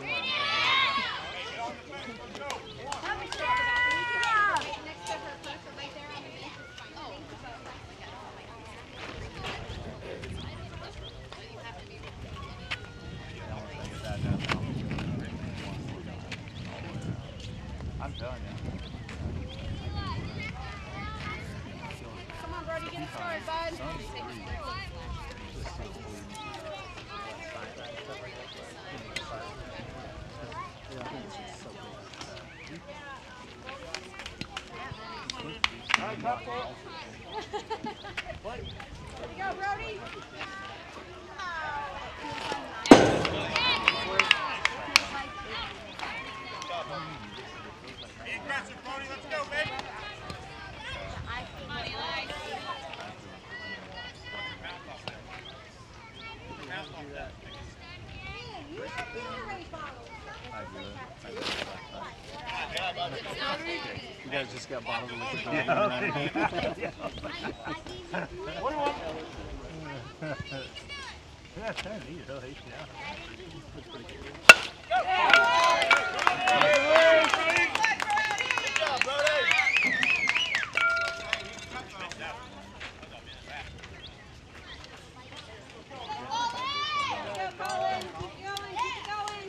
I'm telling you. Come on, Brody, get it started, bud. There you go, Brody. Be aggressive, Brody. Let's go, baby. You guys just got bottles of liquid. Yeah. What do you want? Yeah, it's kind of neat. It'll hate you out. Looks pretty good. Good job, Brody. Go, Colin. Keep going, keep going.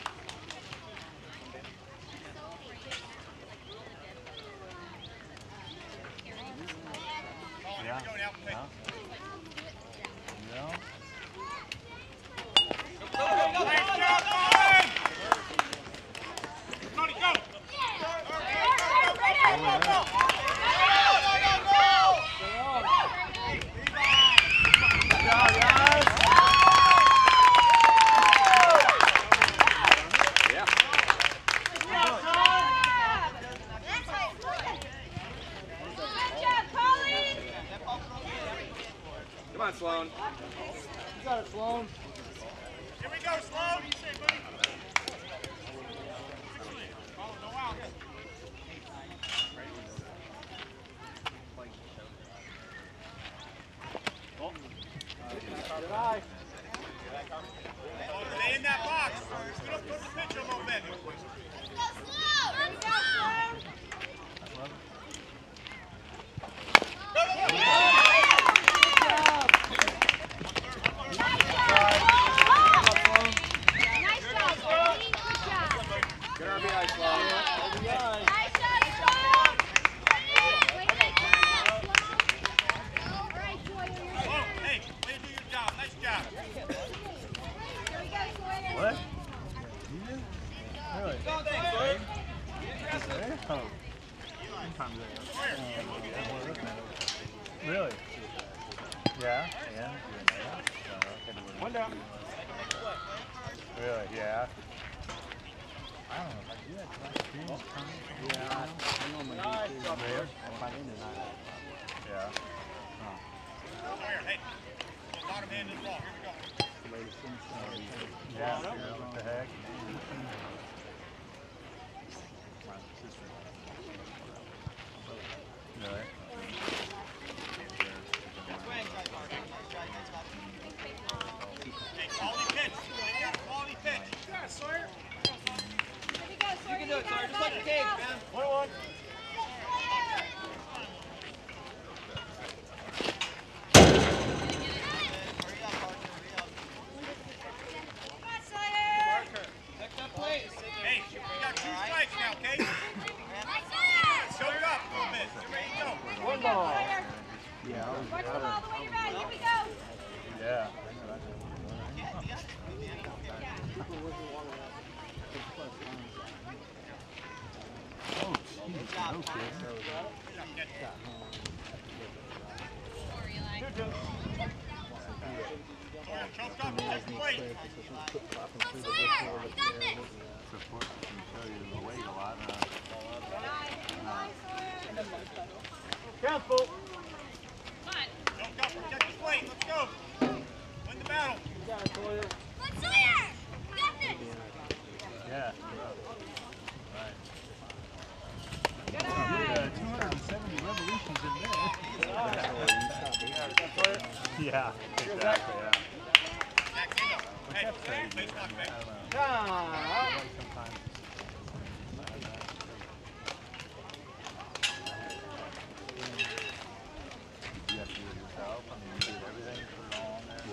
Yeah. Yeah. Nice job, Colin! Brody, go! Come on, Sloan. You got it, Sloan. Here we go, Sloan. No out. Stay in that box. Put the pitch a little bit. Go slow. Nice job. out. What? Really? Oh. Really? Yeah? Yeah? One down. Really? Yeah? I don't know if I do that because I experience time. Yeah, I normally do too. If I'm into that. Yeah. Hey, bottom hand is ball. Here we go. Yeah, what the heck? Really? Hey, quality pitch. Quality pitch. You got it, Sawyer. You can do it, Sawyer. Just like the Gage, man. 1-1. Hey, we got 2 strikes now, Gage. Show it up a little bit. Get ready to go. One ball. Watch the ball the way you're ready. Here we go. Yeah. Oh, jeez. No kidding. Choked up. Catch the plate. Support can show you the weight a lot. Careful. Choked up. Protect the plate. Let's go. Win the battle. Yeah. Right. 270 revolutions in there. Yeah, exactly. Yeah. Hey, face lock, man. Sometimes. You have to do it yourself. I mean, you do everything, put it all on there.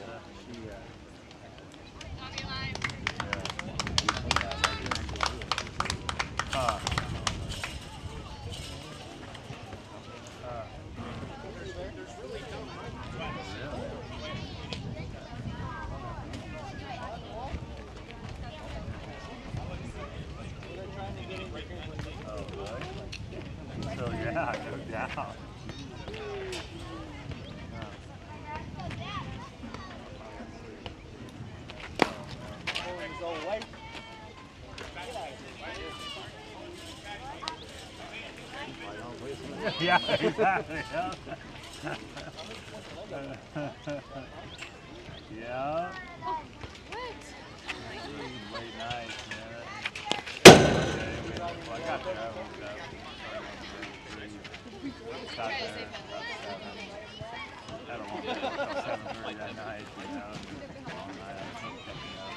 So yeah, go down. Yeah, exactly. Yeah. Late night, man. Well, I got there. I woke up. Got there about 7. Had a long day until 7:30 that night, you know. Long night. I was catching up.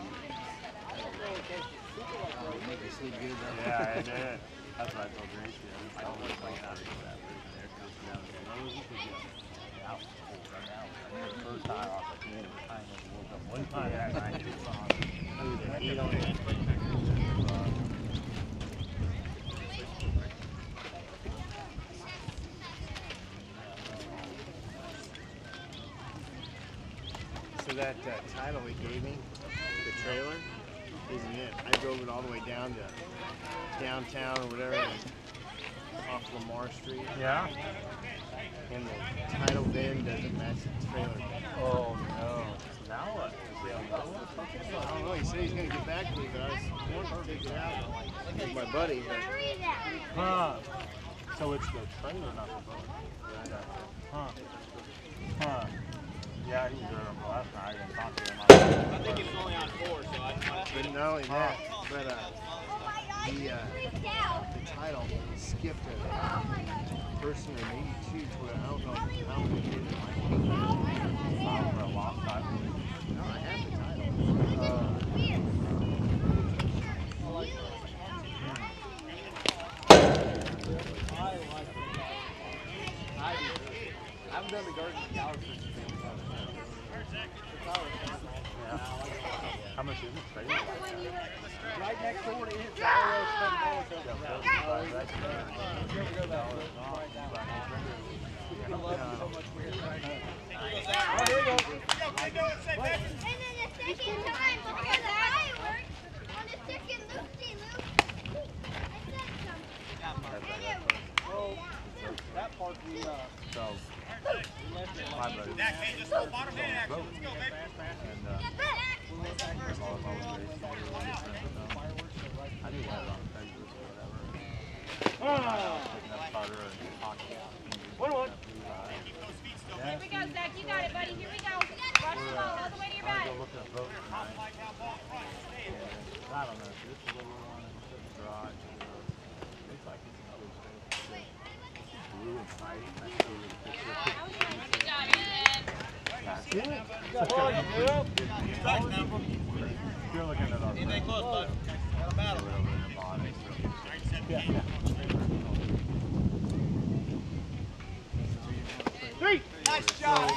Yeah, I did. That's what I told Gracie. I don't want to play out of that. There comes down to the nose. Out. The first time off the game, the time was woke up one time that night. It was on. Heat on it. So that title he gave me, the trailer, isn't it. I drove it all the way down to downtown or whatever, off Lamar Street. Yeah? And the title VIN doesn't match the trailer VIN. Oh no. Now what? Is he on another one? I don't know, he said he's going to get back to me, but I was wanting to take it out with my buddy. But Huh. So it's the trailer, not the boat. Huh. Huh. Yeah, he was there the last night. I didn't talk to him. I think he was only on 4, so I but not only that, but the title skipped a person in 82 to where I don't know how many did it. Filed for a long time. No, I have the title. I haven't done the garden gallery for How much is it? right next door to it. I love so much weird. Here you go. I do that on Facebook or whatever. Picking up Carter and hockey out. Here we go, Zach. You got it, buddy. Here we go. Rush the ball all the way to your back. I'm going to go look at a boat tonight. I don't know. This is a little one in the garage. Looks like it's in good shape. It's blue and white. Good job, Ethan. That's it. Strike now. You're looking at our Anything close, bud? Got a battle. Yeah. Three. Nice job.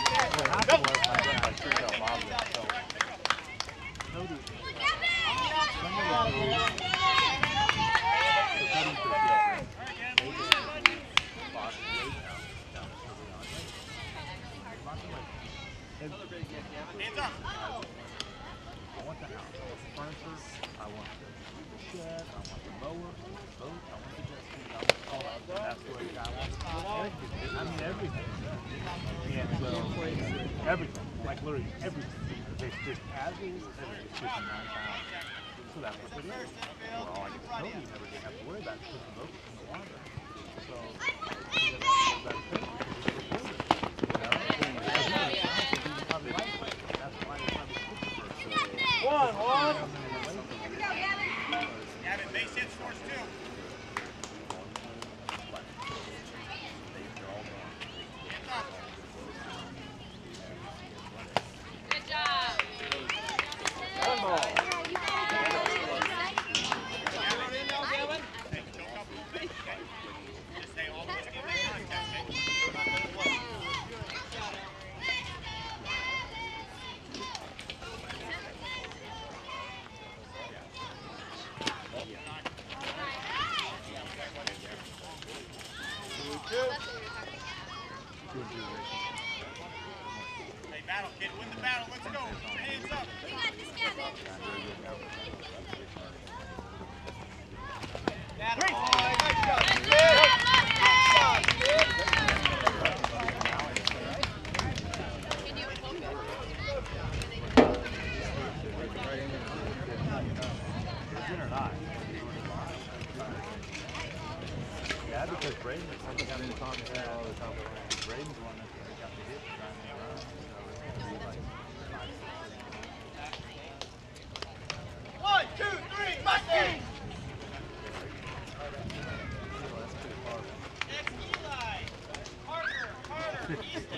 Hands up. I want the house, I want the furniture, I want the shed, I want the mower, I want the boat, I want the jet ski, I want all that. That's what I want. I mean everything. Yeah, so everything, like literally everything. It's just as is, it's just 9 pounds. So that's what it is. Well, I get to know you never did have to worry about it because the boat was in the water. So you didn't have to worry about it because it was recorded. One. Gavin, base hit scores 2. Good job. One ball. Just stay all the way to get that contact, okay? Hey, battle, kid. Win the battle. Let's go. Hands up. We got this, Gavin. Yeah, because Brayden is something I've been talking about all the time. Brayden's one that's got the hit trying to run, so it's going to be like 5, 6. 1, 2, 3, Mustangs! That's pretty far. Next, Levi. Carter, Easton.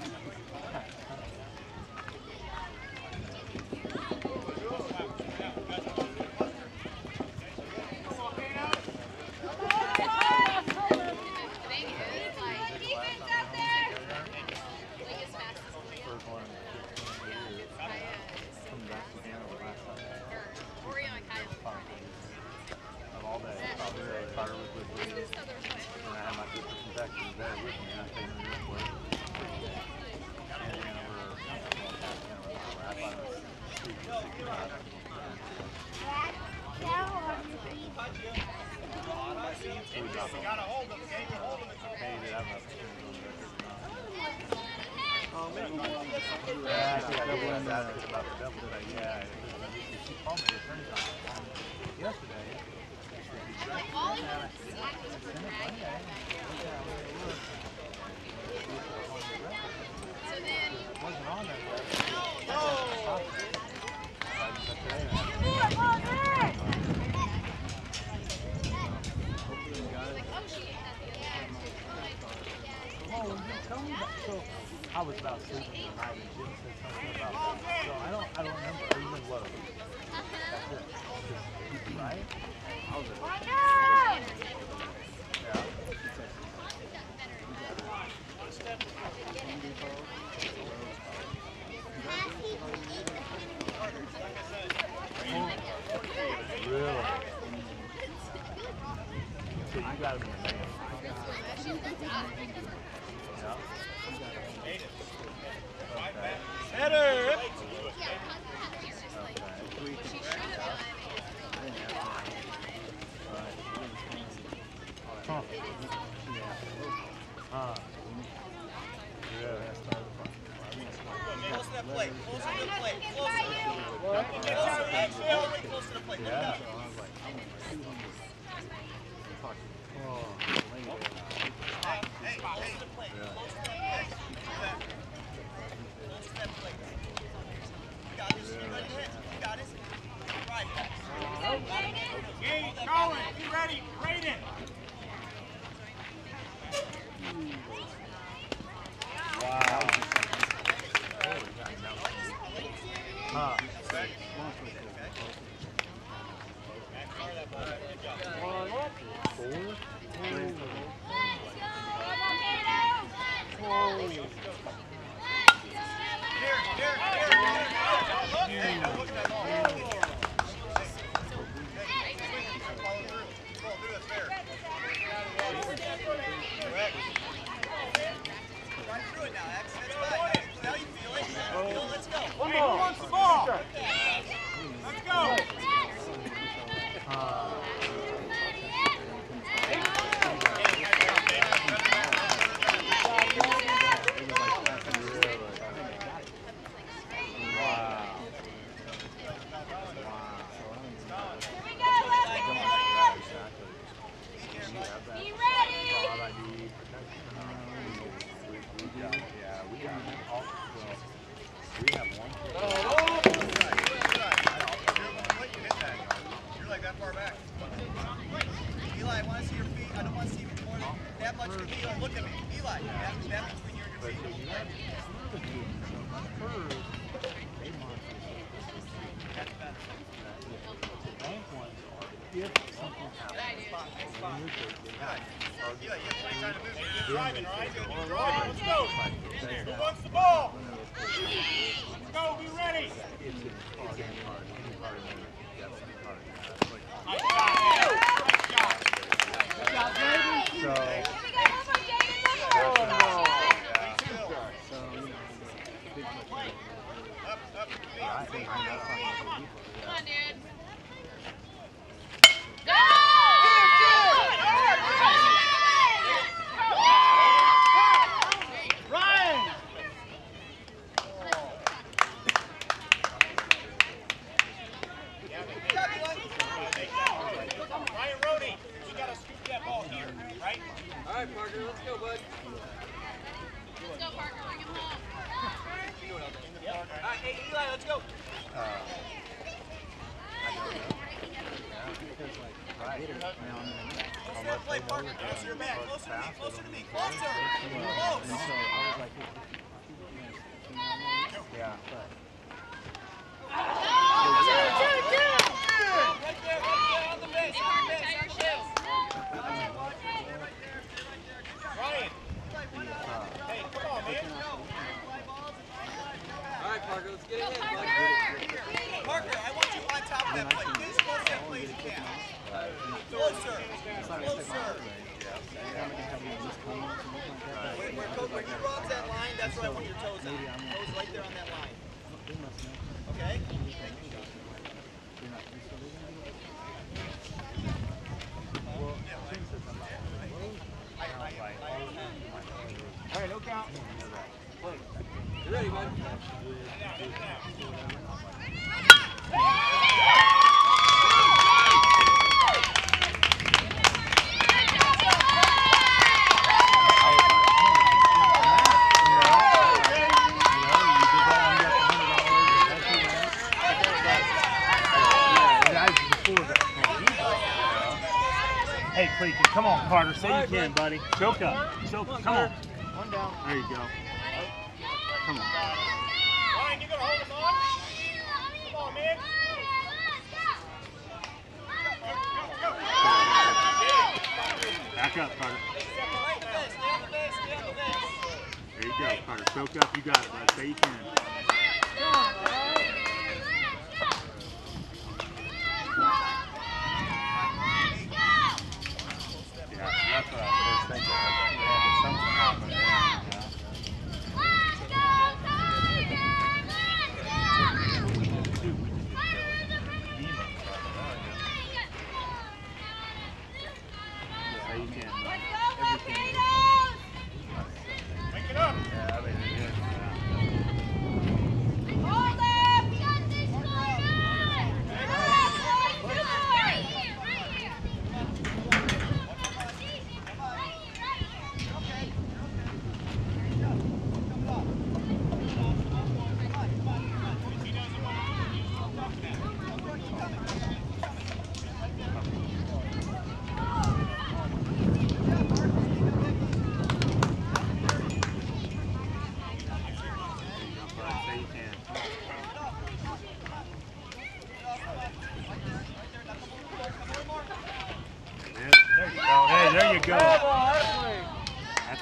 I was about sleeping the night and Jim said something about that. So I don't remember. I remember what it was. That's it. He's right. I was like, yeah. plate. Closer. Closer. Exhale. Way close to the plate. Look up. Hey, close to the plate. Close to that plate. Close to that plate. You got this. You ready to hit? You got it. Right. Gage, Coen, be ready. Brayden. Wow. Huh. Eli, I want to see your feet. I don't want to see more than that much. Eli, look at me. Eli, that between your feet. Eli, you have plenty of time to move. You're driving, all right? You're driving. Let's go. Who wants the ball? Let's go. Be ready. Nice job, Jayden. So, Come on, dude. Closer to me. Closer. yeah. Right there on the base. Ryan. Hey, come on, man. All right, Parker, let's get it in. Parker, I want you on top of that plate. Get as close to that plate as you can. Closer. When you cross that line, that's where I want your toes on. Toes right there on that line. Okay? All right, no count. You ready, bud? Hey, please, come on, Carter. Say you can, buddy. Choke up. Choke up. Come on. One down. There you go. Come on. Ryan, you gonna hold him on? Come on, man. Back up, Carter. Stay on the base. There you go, Carter. Choke up. You got it, bud. Say you can. That's what I was thinking. Something happened. Pick it up. Yeah, I mean, it is.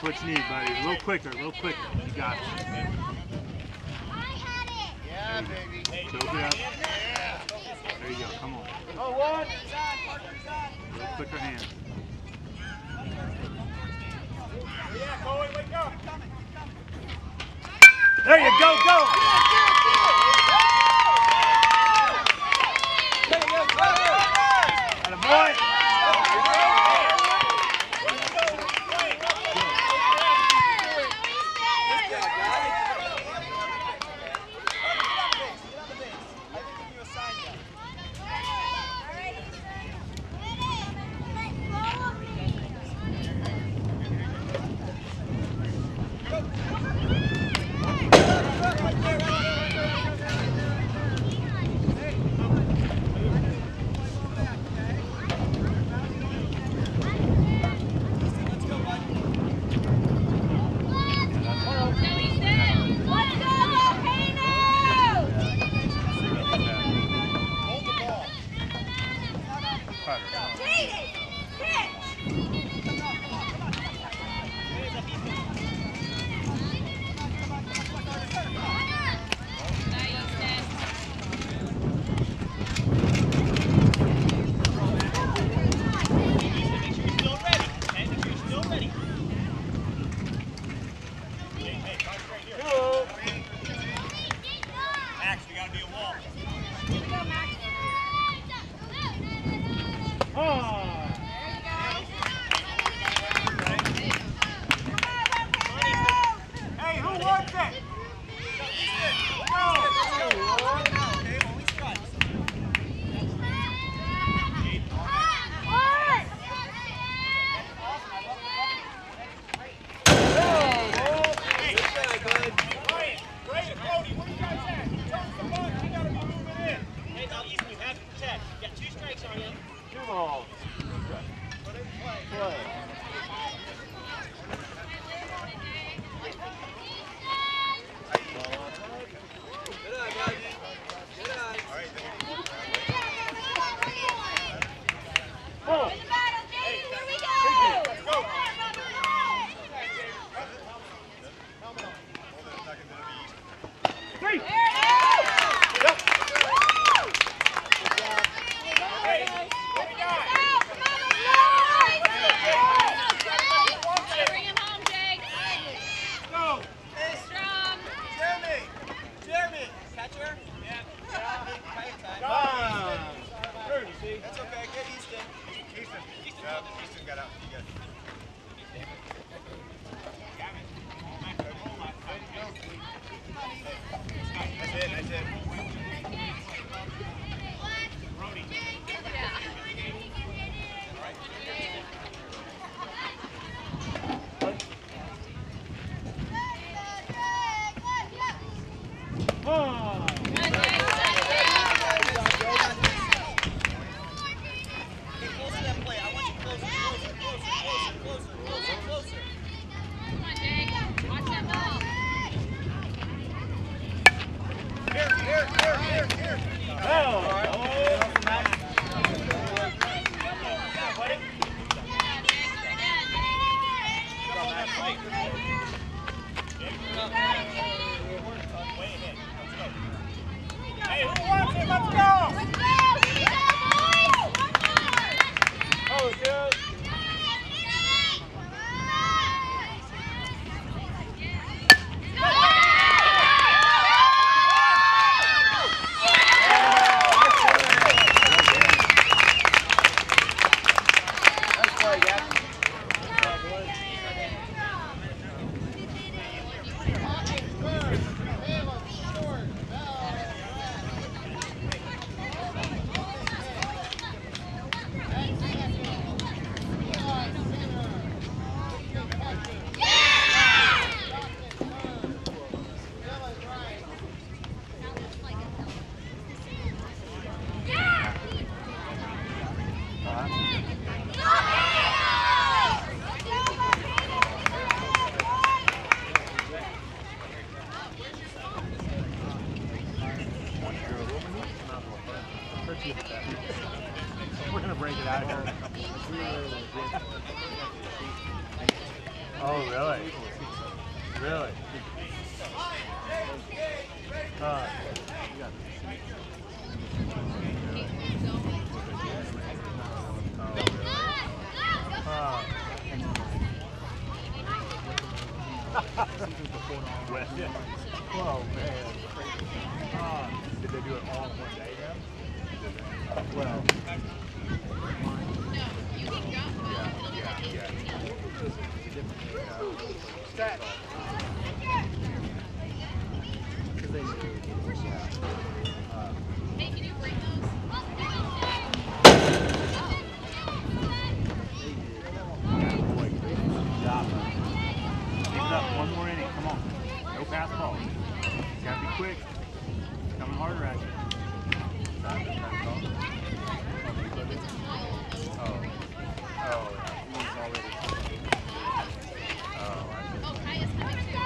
what you need, buddy. A little quicker, a little quicker. You got it. Yeah, baby. Choke it up. There you go. Come on. Oh, one. A little quicker hands. Yeah, Coen, wake up. There you go, go! Attaboy! We're gonna break it out of here. Oh, really? Really? Oh, man. Did they do it all in one day then? Well, Stat. Because they knew. Hey, can you bring those? Keep it up. One more inning. Come on. No pass ball. Gotta be quick. Coming harder at you. Oh. Oh, he's already. Oh, I see. Oh, Kaya's coming too.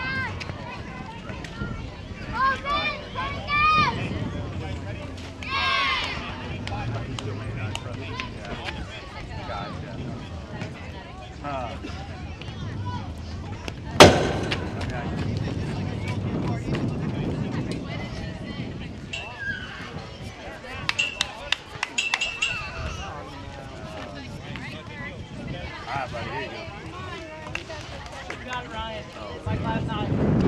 He's still may not trust me. Yeah. Gotcha. All right, buddy, here you go. You got it, Ryan. It's like last night.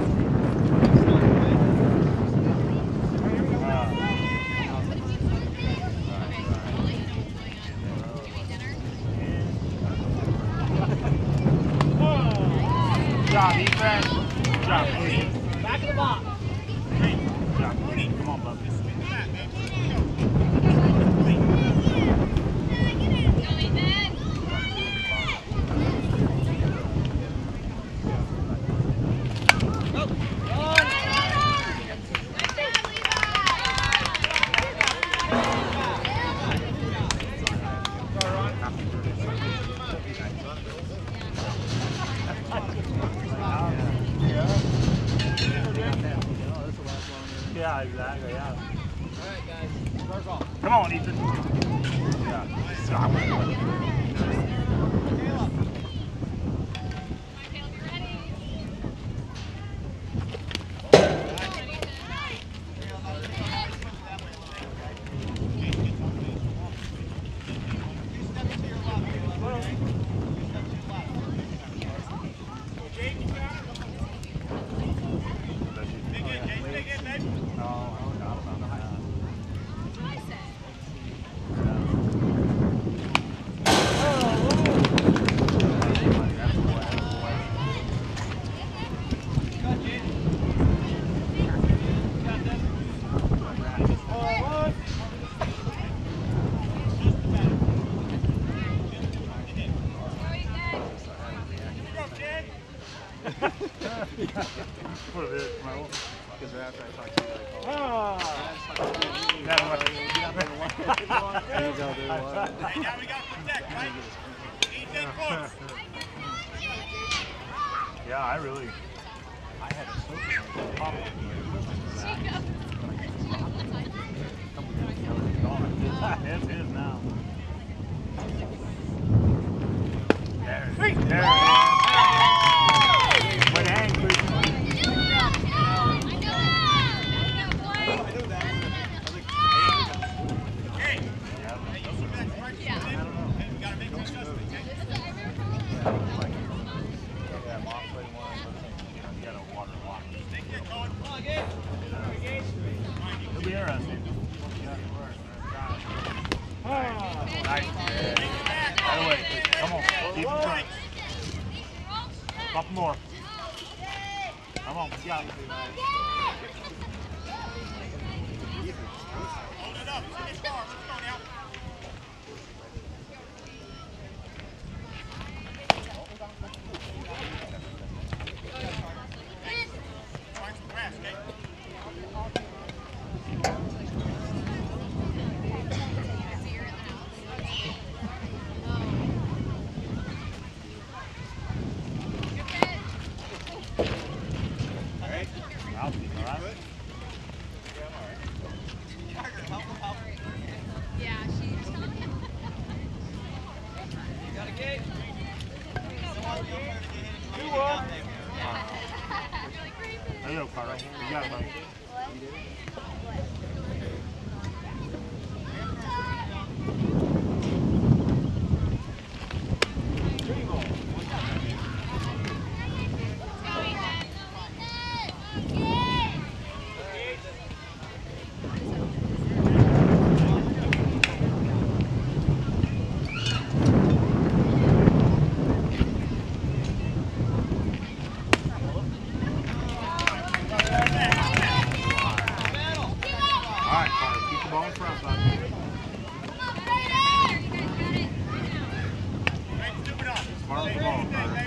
Good job, defense. Good job, please. Back of the box. Good job, please. Come on, bub. Yeah, exactly, yeah. All right, guys. Start off. Come on, Ethan. Yeah. Stop. What is it? Because after I talk to you, I call. There you go, dude. Hey, now we got to protect, right? Anything close. Yeah, I had a social pop here. It's his now. There it is. But hang, please. Hey, you see that strike? Yeah. Hey, we got to make some adjustments, okay? Yeah, mom played one. You got a water lock. Take your code. Come on, Gage. It'll be interesting. Nice. Right away, please. Come on. Keep it front. Couple more. Come on. Yeah. Hold it up. Finish far. Let's go now. Find some grass, okay? All right. Keep the ball in front, bud. Smart with the ball, Carter.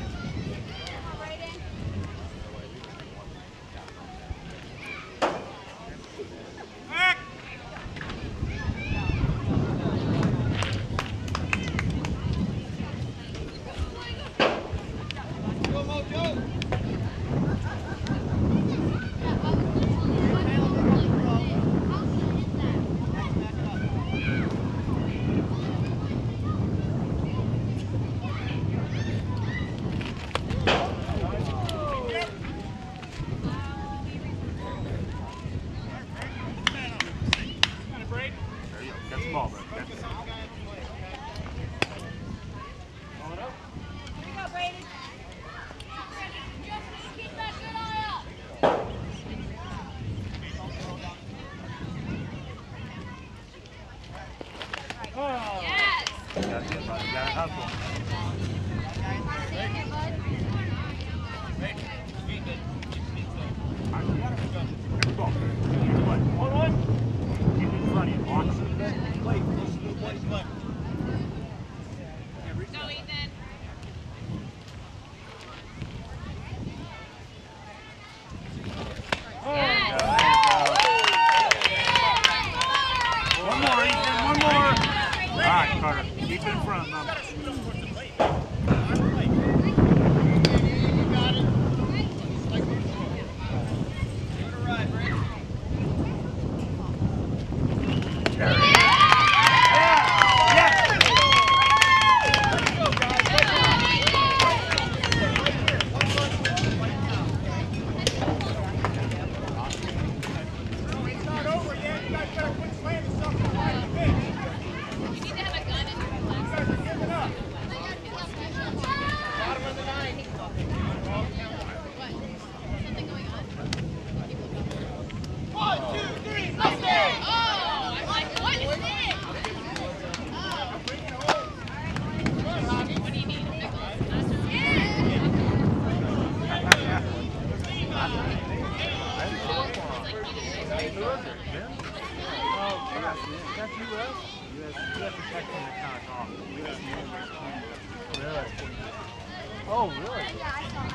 Oh, really? Yeah, I saw it.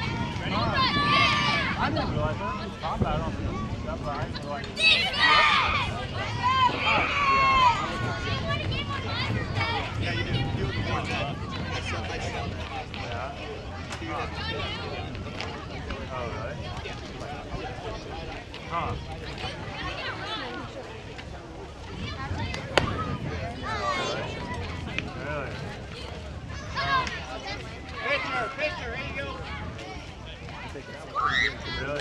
I didn't realize that. Just talk about it on the stuff, but I didn't realize it. Yeah, you do. You were the one that. Yeah. Oh, really? Huh. Really? Pitcher, here you go. Really?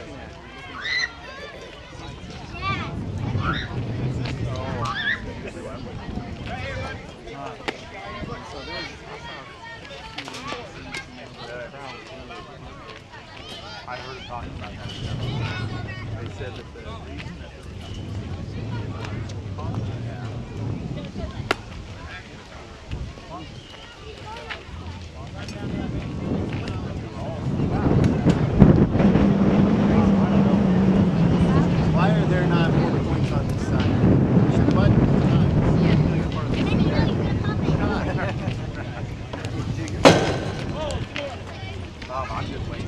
I heard him talking about that. They said that the reason that there Why are there not more points on this side? Push the button. Bob, I'm just waiting.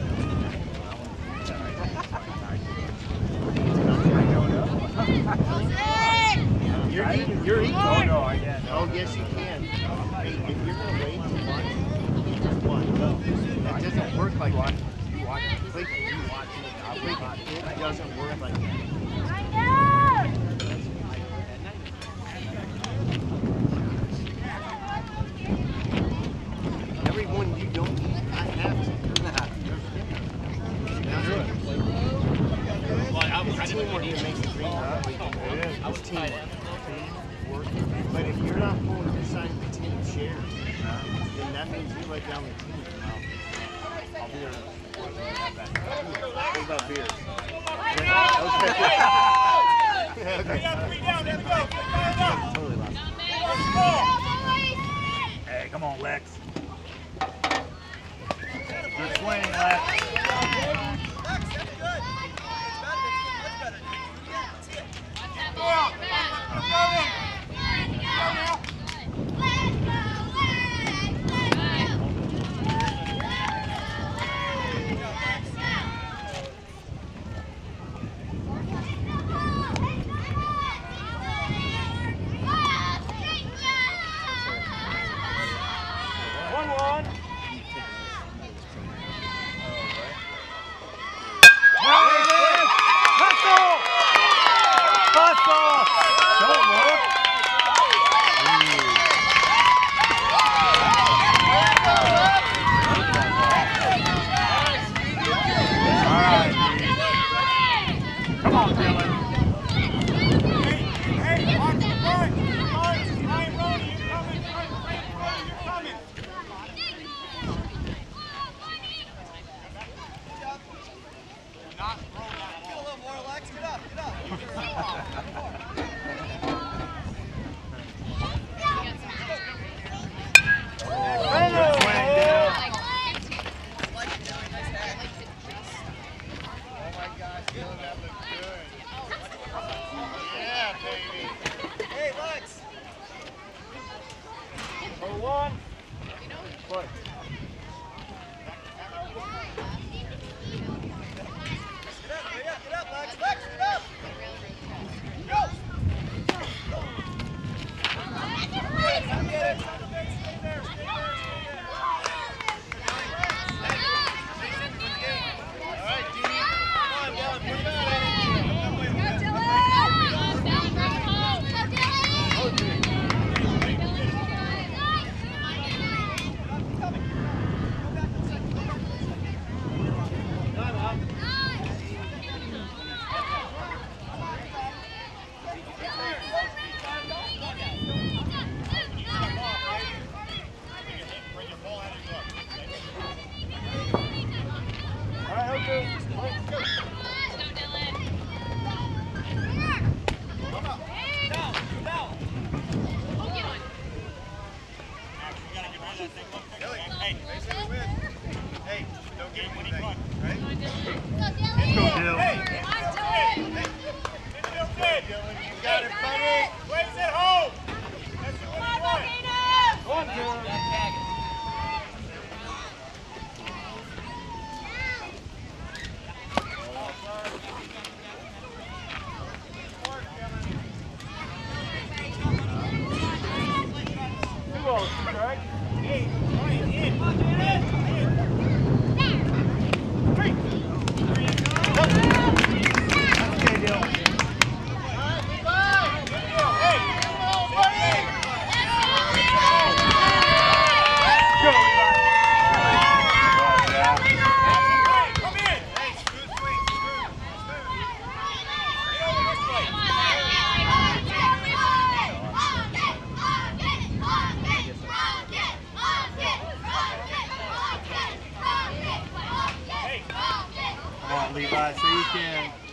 You're eating. Oh, no, I can't. Oh, yes, you can. Hey, if you're going to wait to watch, you can just watch. That doesn't work like that. You watch it. Click it. You watch it. It doesn't work like that. Everyone you don't eat, I have to. It's teamwork that makes the dream work. It is. It's teamwork. But if you're not pulling your side of the team shares, then that means you let down the team. I'll be there. What about beers? Hey, come on, Lex. Good swing, Lex. Lex, that's good. It's better. It's much better. Yeah, that's it. Levi, so you can